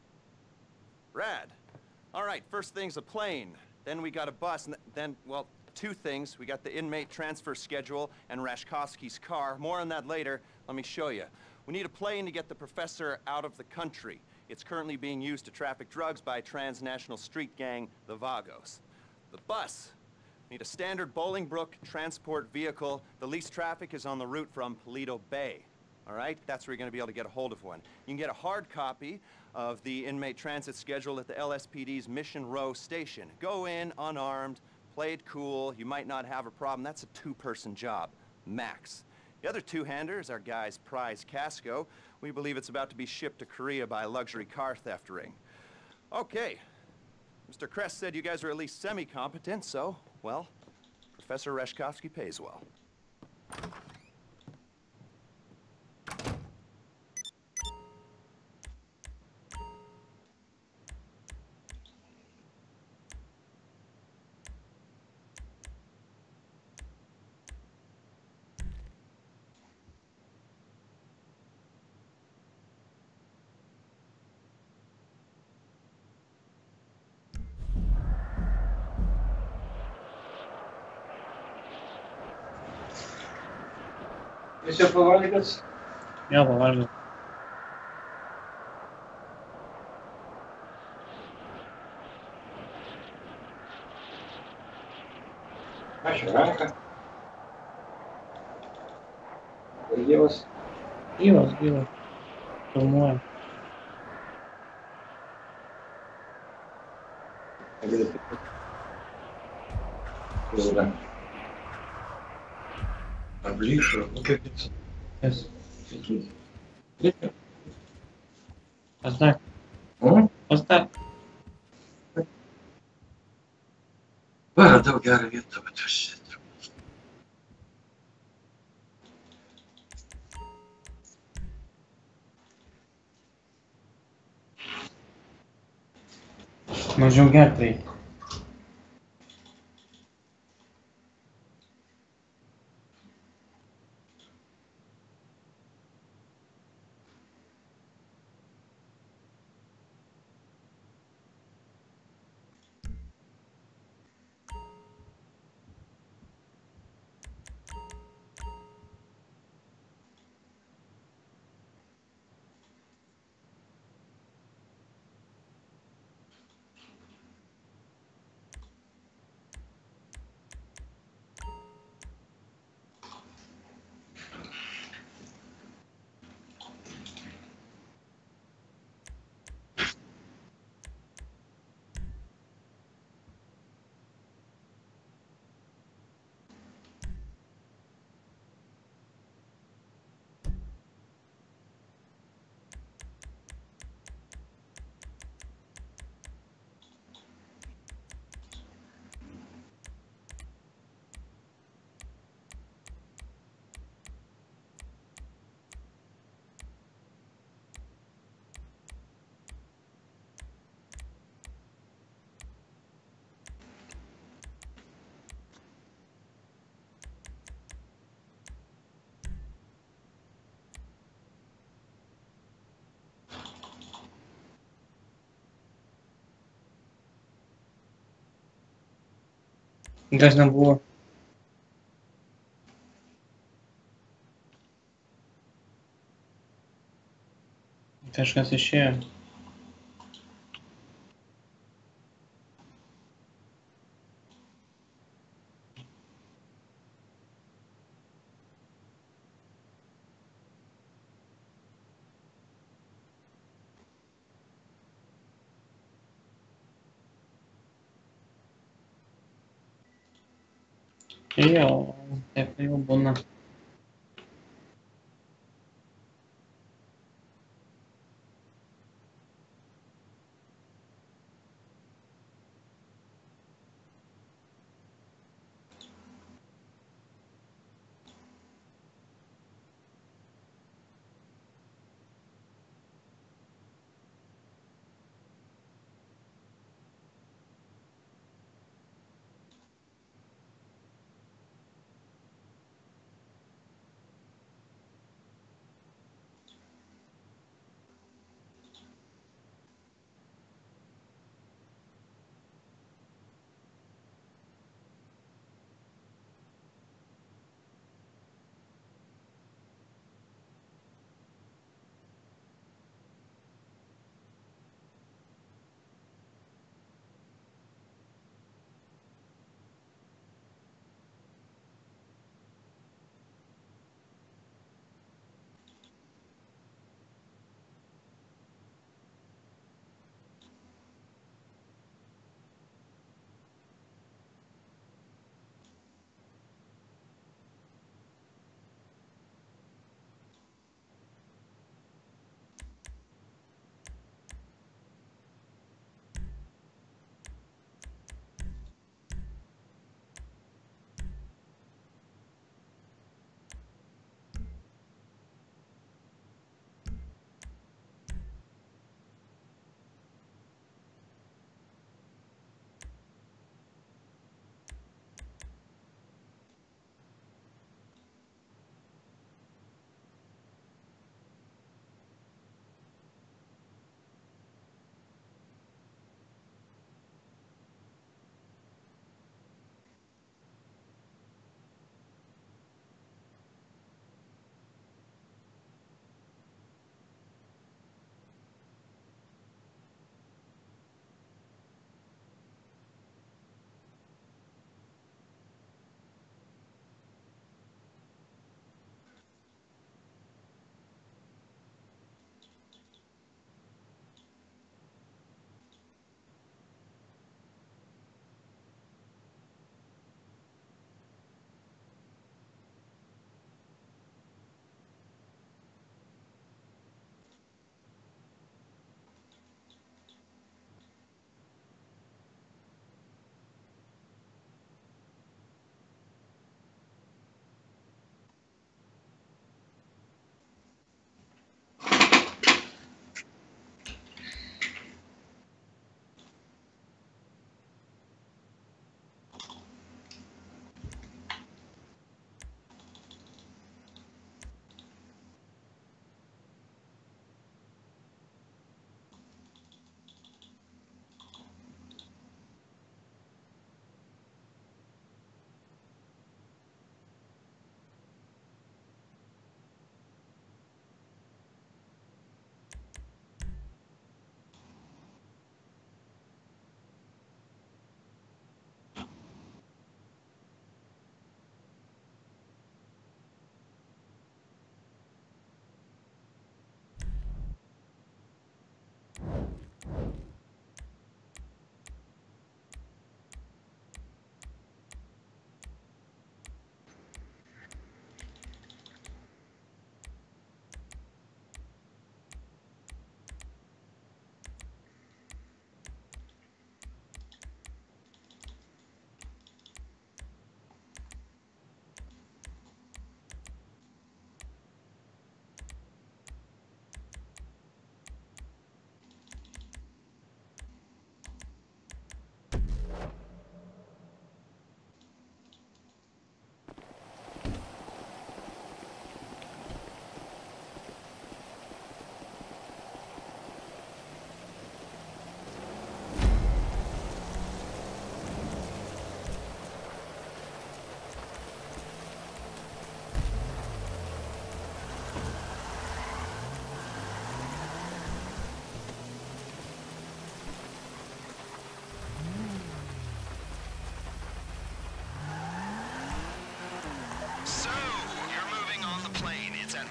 Rad. All right, first thing's a plane. Then we got a bus, and th then, well, two things. We got the inmate transfer schedule and Rashkovsky's car. More on that later. Let me show you. We need a plane to get the professor out of the country. It's currently being used to traffic drugs by transnational street gang, the Vagos. The bus. We need a standard Bolingbrook transport vehicle. The least traffic is on the route from Paleto Bay. All right? That's where you're going to be able to get a hold of one. You can get a hard copy of the inmate transit schedule at the L S P D's Mission Row station. Go in unarmed, play it cool, you might not have a problem. That's a two-person job, max. The other two-hander is our guy's prize Casco. We believe it's about to be shipped to Korea by a luxury car theft ring. Okay. Mister Crest said you guys are at least semi-competent, so, well, Professor Rashkovsky pays well. Jūs jau pavalgėt? Jo, pavalgiau. Aš jau ranką. Tai gyvas? Gyvas, gyvas. Filmuoja. Kurde. A bliższy, ukryć. Jest. Поставь. O? Поставь. Va, daug gerą vietą, bet aš šitą. Mažiau gerti reikia. Kas nebuvo? Kažkas išėjo. Jo, taip jau būna.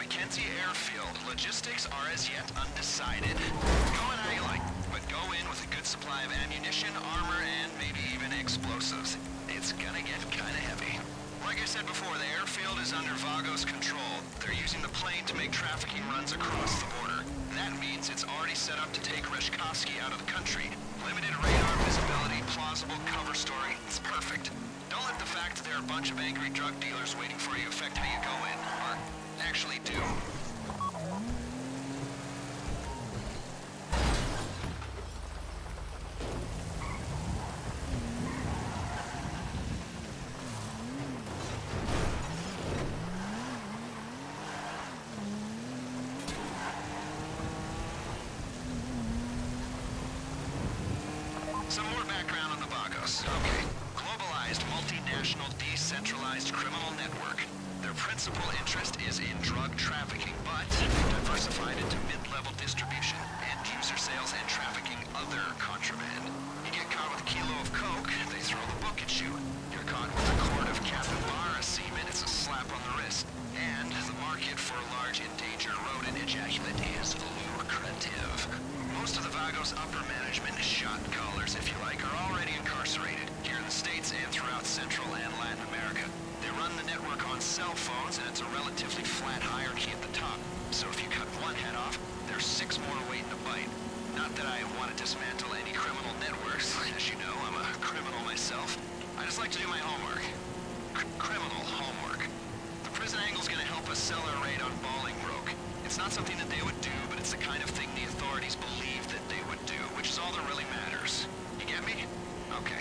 Mackenzie Airfield. Logistics are as yet undecided. Go in how you like, but go in with a good supply of ammunition, armor, and maybe even explosives. It's gonna get kinda heavy. Like I said before, the airfield is under Vagos control. They're using the plane to make trafficking runs across the border. That means it's already set up to take Reshkovsky out of the country. Limited radar visibility, plausible cover story. It's perfect. Don't let the fact that there are a bunch of angry drug dealers waiting for you affect how you go in, or actually do. Some more background on the Vagos. Okay. Globalized, multinational, decentralized criminal network. Their principal interest is in drug trafficking, but diversified into mid-level distribution, end-user sales, and trafficking other contraband. You get caught with a kilo of coke, they throw the book at you. You're caught with a quart of capybara semen, it's a slap on the wrist. And the market for large endangered rodent ejaculate is lucrative. Most of the Vagos upper management, shot callers if you like, are already incarcerated here in the States and throughout Central and Latin America. They run the network on cell phones, and it's a relatively flat hierarchy at the top. So if you cut one head off, there's six more waiting to bite. Not that I want to dismantle any criminal networks. As you know, I'm a criminal myself. I just like to do my homework. C- criminal homework. The prison angle's gonna help us sell our raid on Bolingbroke. It's not something that they would do, but it's the kind of thing the authorities believe that they would do, which is all that really matters. You get me? Okay.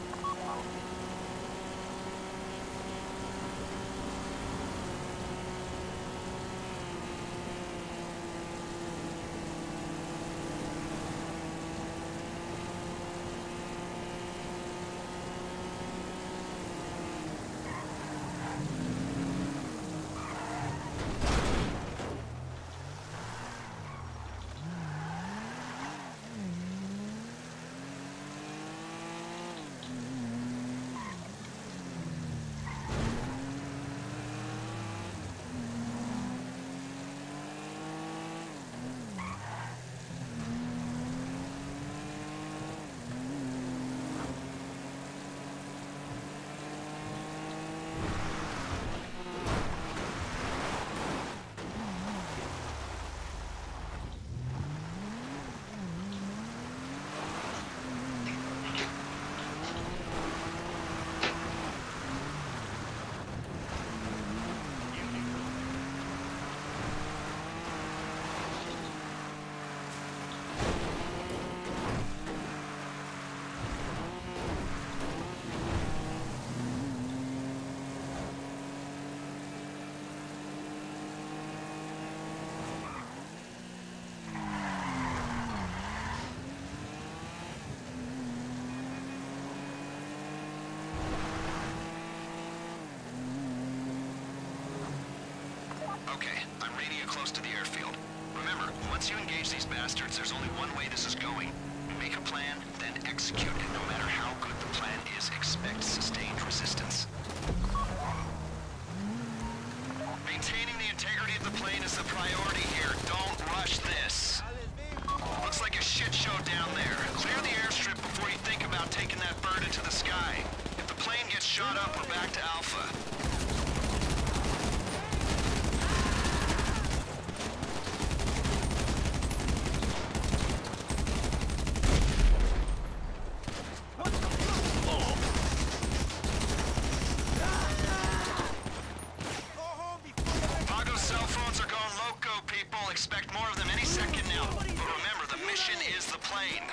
Okay, I'm reading you close to the airfield. Remember, once you engage these bastards, there's only one way this is going. Make a plan, then execute it. No matter how good the plan is, expect sustained resistance. Maintaining the integrity of the plane is the priority here. Don't rush this. Looks like a shit show down there. Clear the airstrip before you think about taking that bird into the sky. If the plane gets shot up, we're back to Alpha. Expect more of them any second now. But remember, the mission is the plane.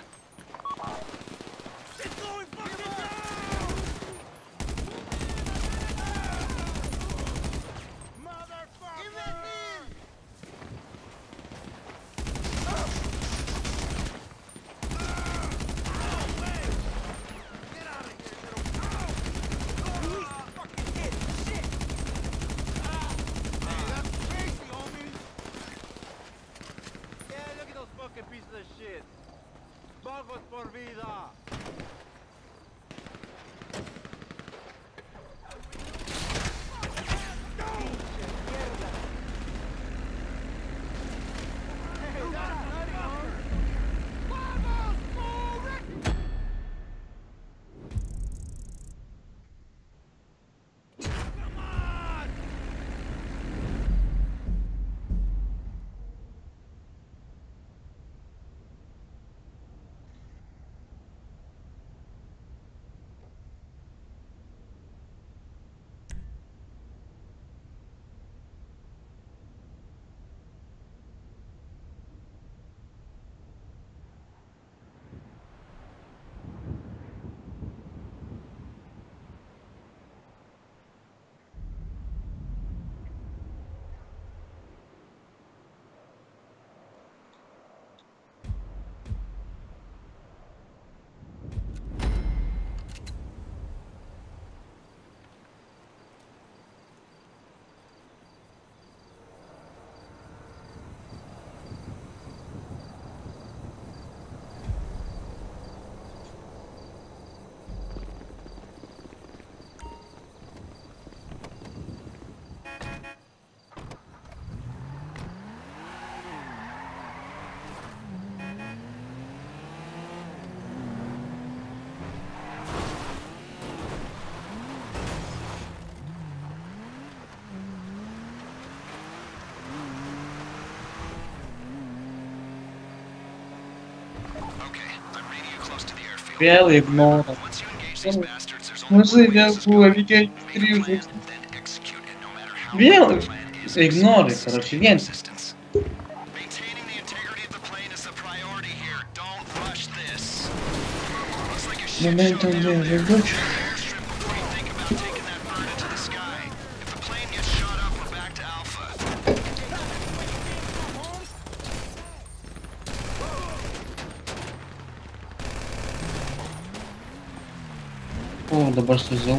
It's going fucking down! Vėl ignoro. Mažai vėl buvo, reikia trijų žvaigždžių. Vėl ignorai, karoči, vien. Momentum dėl žvaigždučių. O, dabar suziau.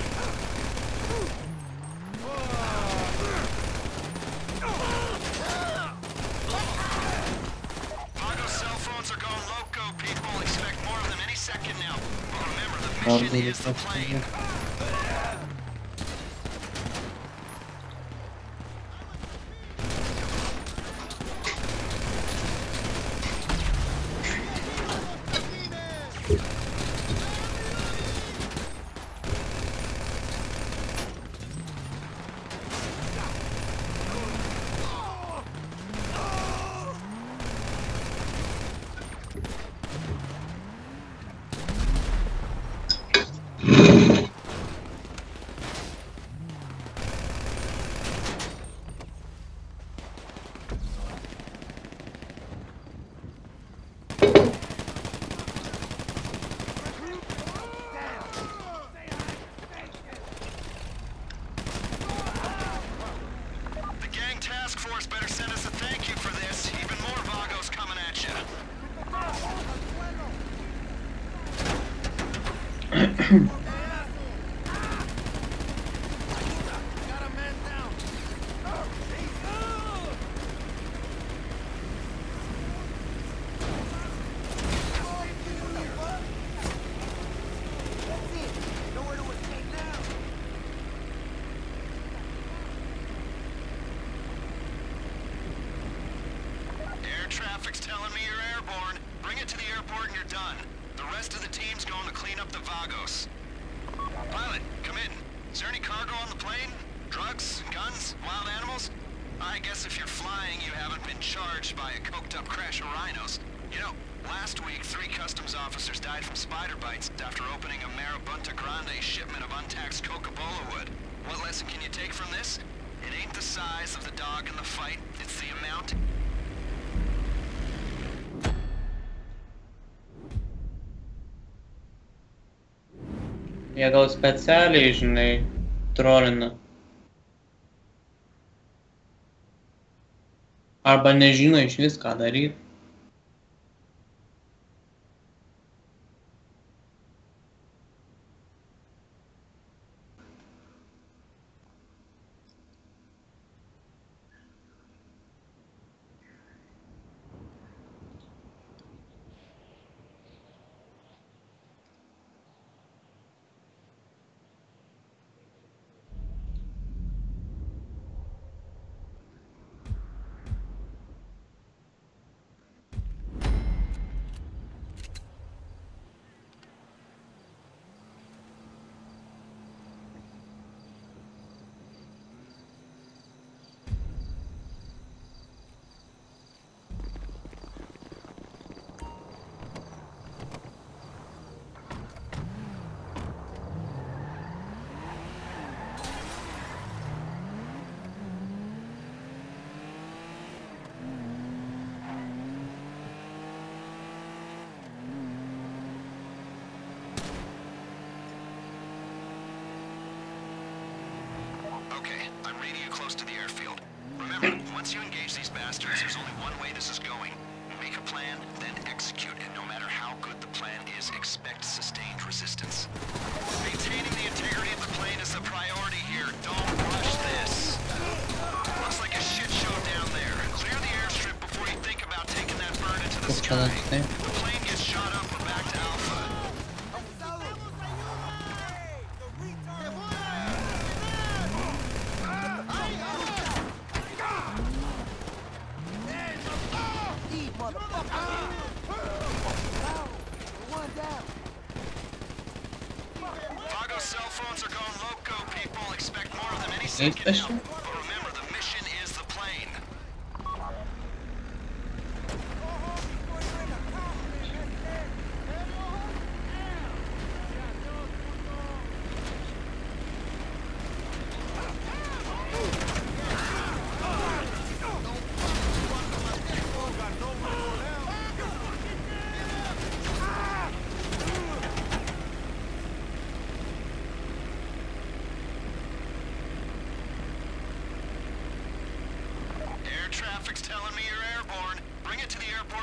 Traffic's telling me you're airborne. Bring it to the airport and you're done. The rest of the team's going to clean up the Vagos. Pilot, come in. Is there any cargo on the plane? Drugs, guns, wild animals? I guess if you're flying, you haven't been charged by a coked-up crash of rhinos. You know, last week, three customs officers died from spider bites after opening a Marabunta Grande shipment of untaxed Coca-Cola wood. What lesson can you take from this? It ain't the size of the dog in the fight, it's the amount... Jie gal specialiai, žinai, trolina. Arba nežino iš vis ką daryti. Okay, I'm reading you close to the airfield. Remember, once you engage these bastards, there's only one way this is going. Make a plan, then execute it. No matter how good the plan is, expect sustained resistance. Maintaining the integrity of the plane is the priority here. Don't rush this. Looks like a shit show down there. Clear the airstrip before you think about taking that bird into the sky. If the plane gets shot up, we're back to Alpha. Vago cell phones are going loco, people. Expect more of them any second now. But remember, the mission is the plane.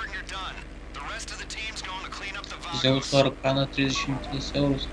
report and you're done. The rest of the team's going to clean up the Zeus Vagos. Arcana trisdešimt trys eurus.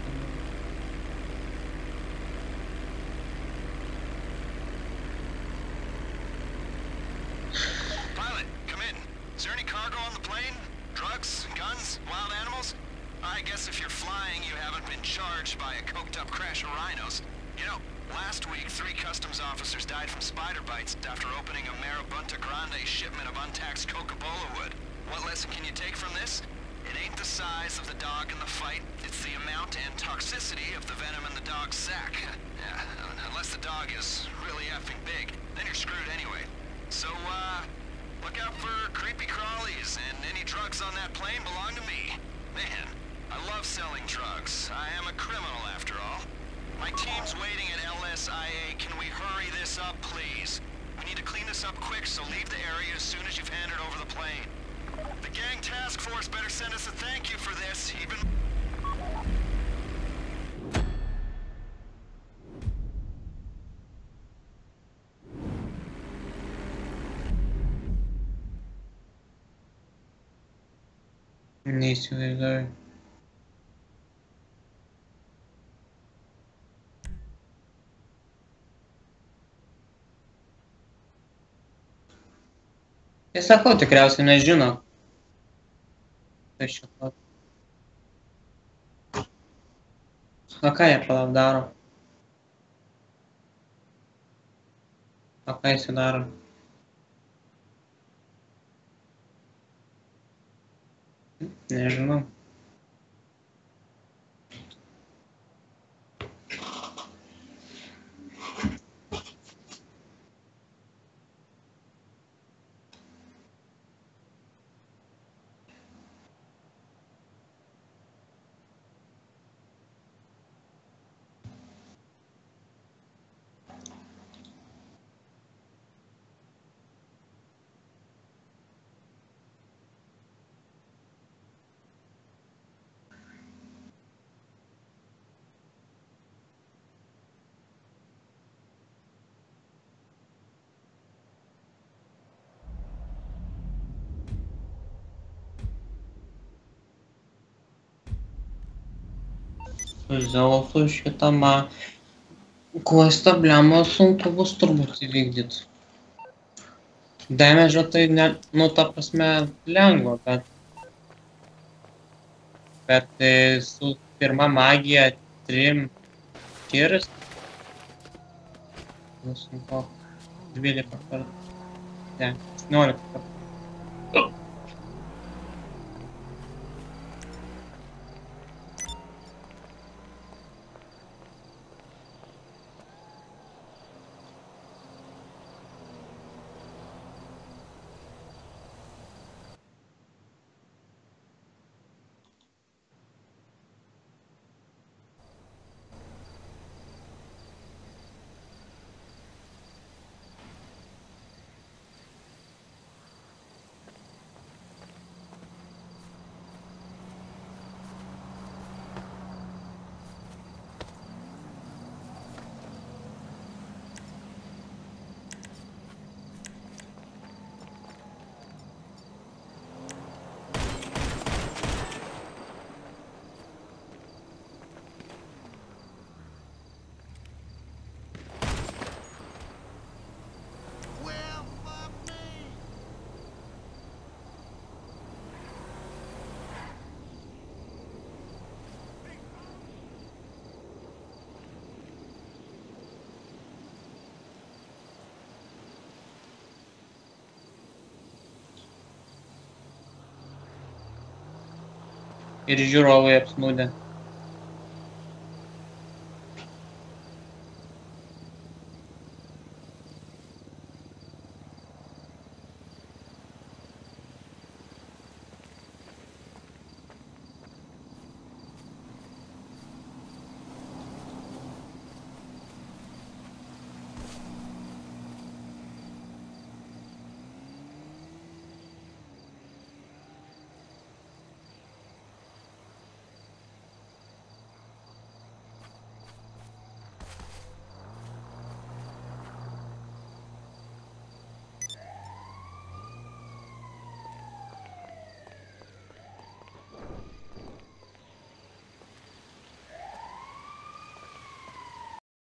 Pilot, come in. Is there any cargo on the plane? Drugs, guns, wild animals? I guess if you're flying, you haven't been charged by a coked-up crash of rhinos. You know, last week, three customs officers died from spider bites after opening a Marabunta Grande shipment of untaxed Coca-Cola wood. What lesson can you take from this? It ain't the size of the dog in the fight, it's the amount and toxicity of the venom in the dog's sack. Yeah, unless the dog is really effing big, then you're screwed anyway. So, uh, look out for creepy crawlies, and any drugs on that plane belong to me. Man, I love selling drugs. I am a criminal after all. My team's waiting at L S I A. Can we hurry this up, please? We need to clean this up quick, so leave the area as soon as you've handed over the plane. The gang task force better send us a thank you for this, even... Neįsivaizduoju. Tai sakau, tikriausiai nežino. Tai šito. O ką jie palauk daro? O ką jis daro? Nežinau. Zeusu šitą ma... Questą blemą sunku bus turbūt įvykdyt. Damage'o tai ne... Nu, ta prasme, lengva, bet... Bet su pirma magija trim tiris... Sunku... dvylika kartų. Ne, septyniolika kartų. Ir žiūrovai apsnūdę.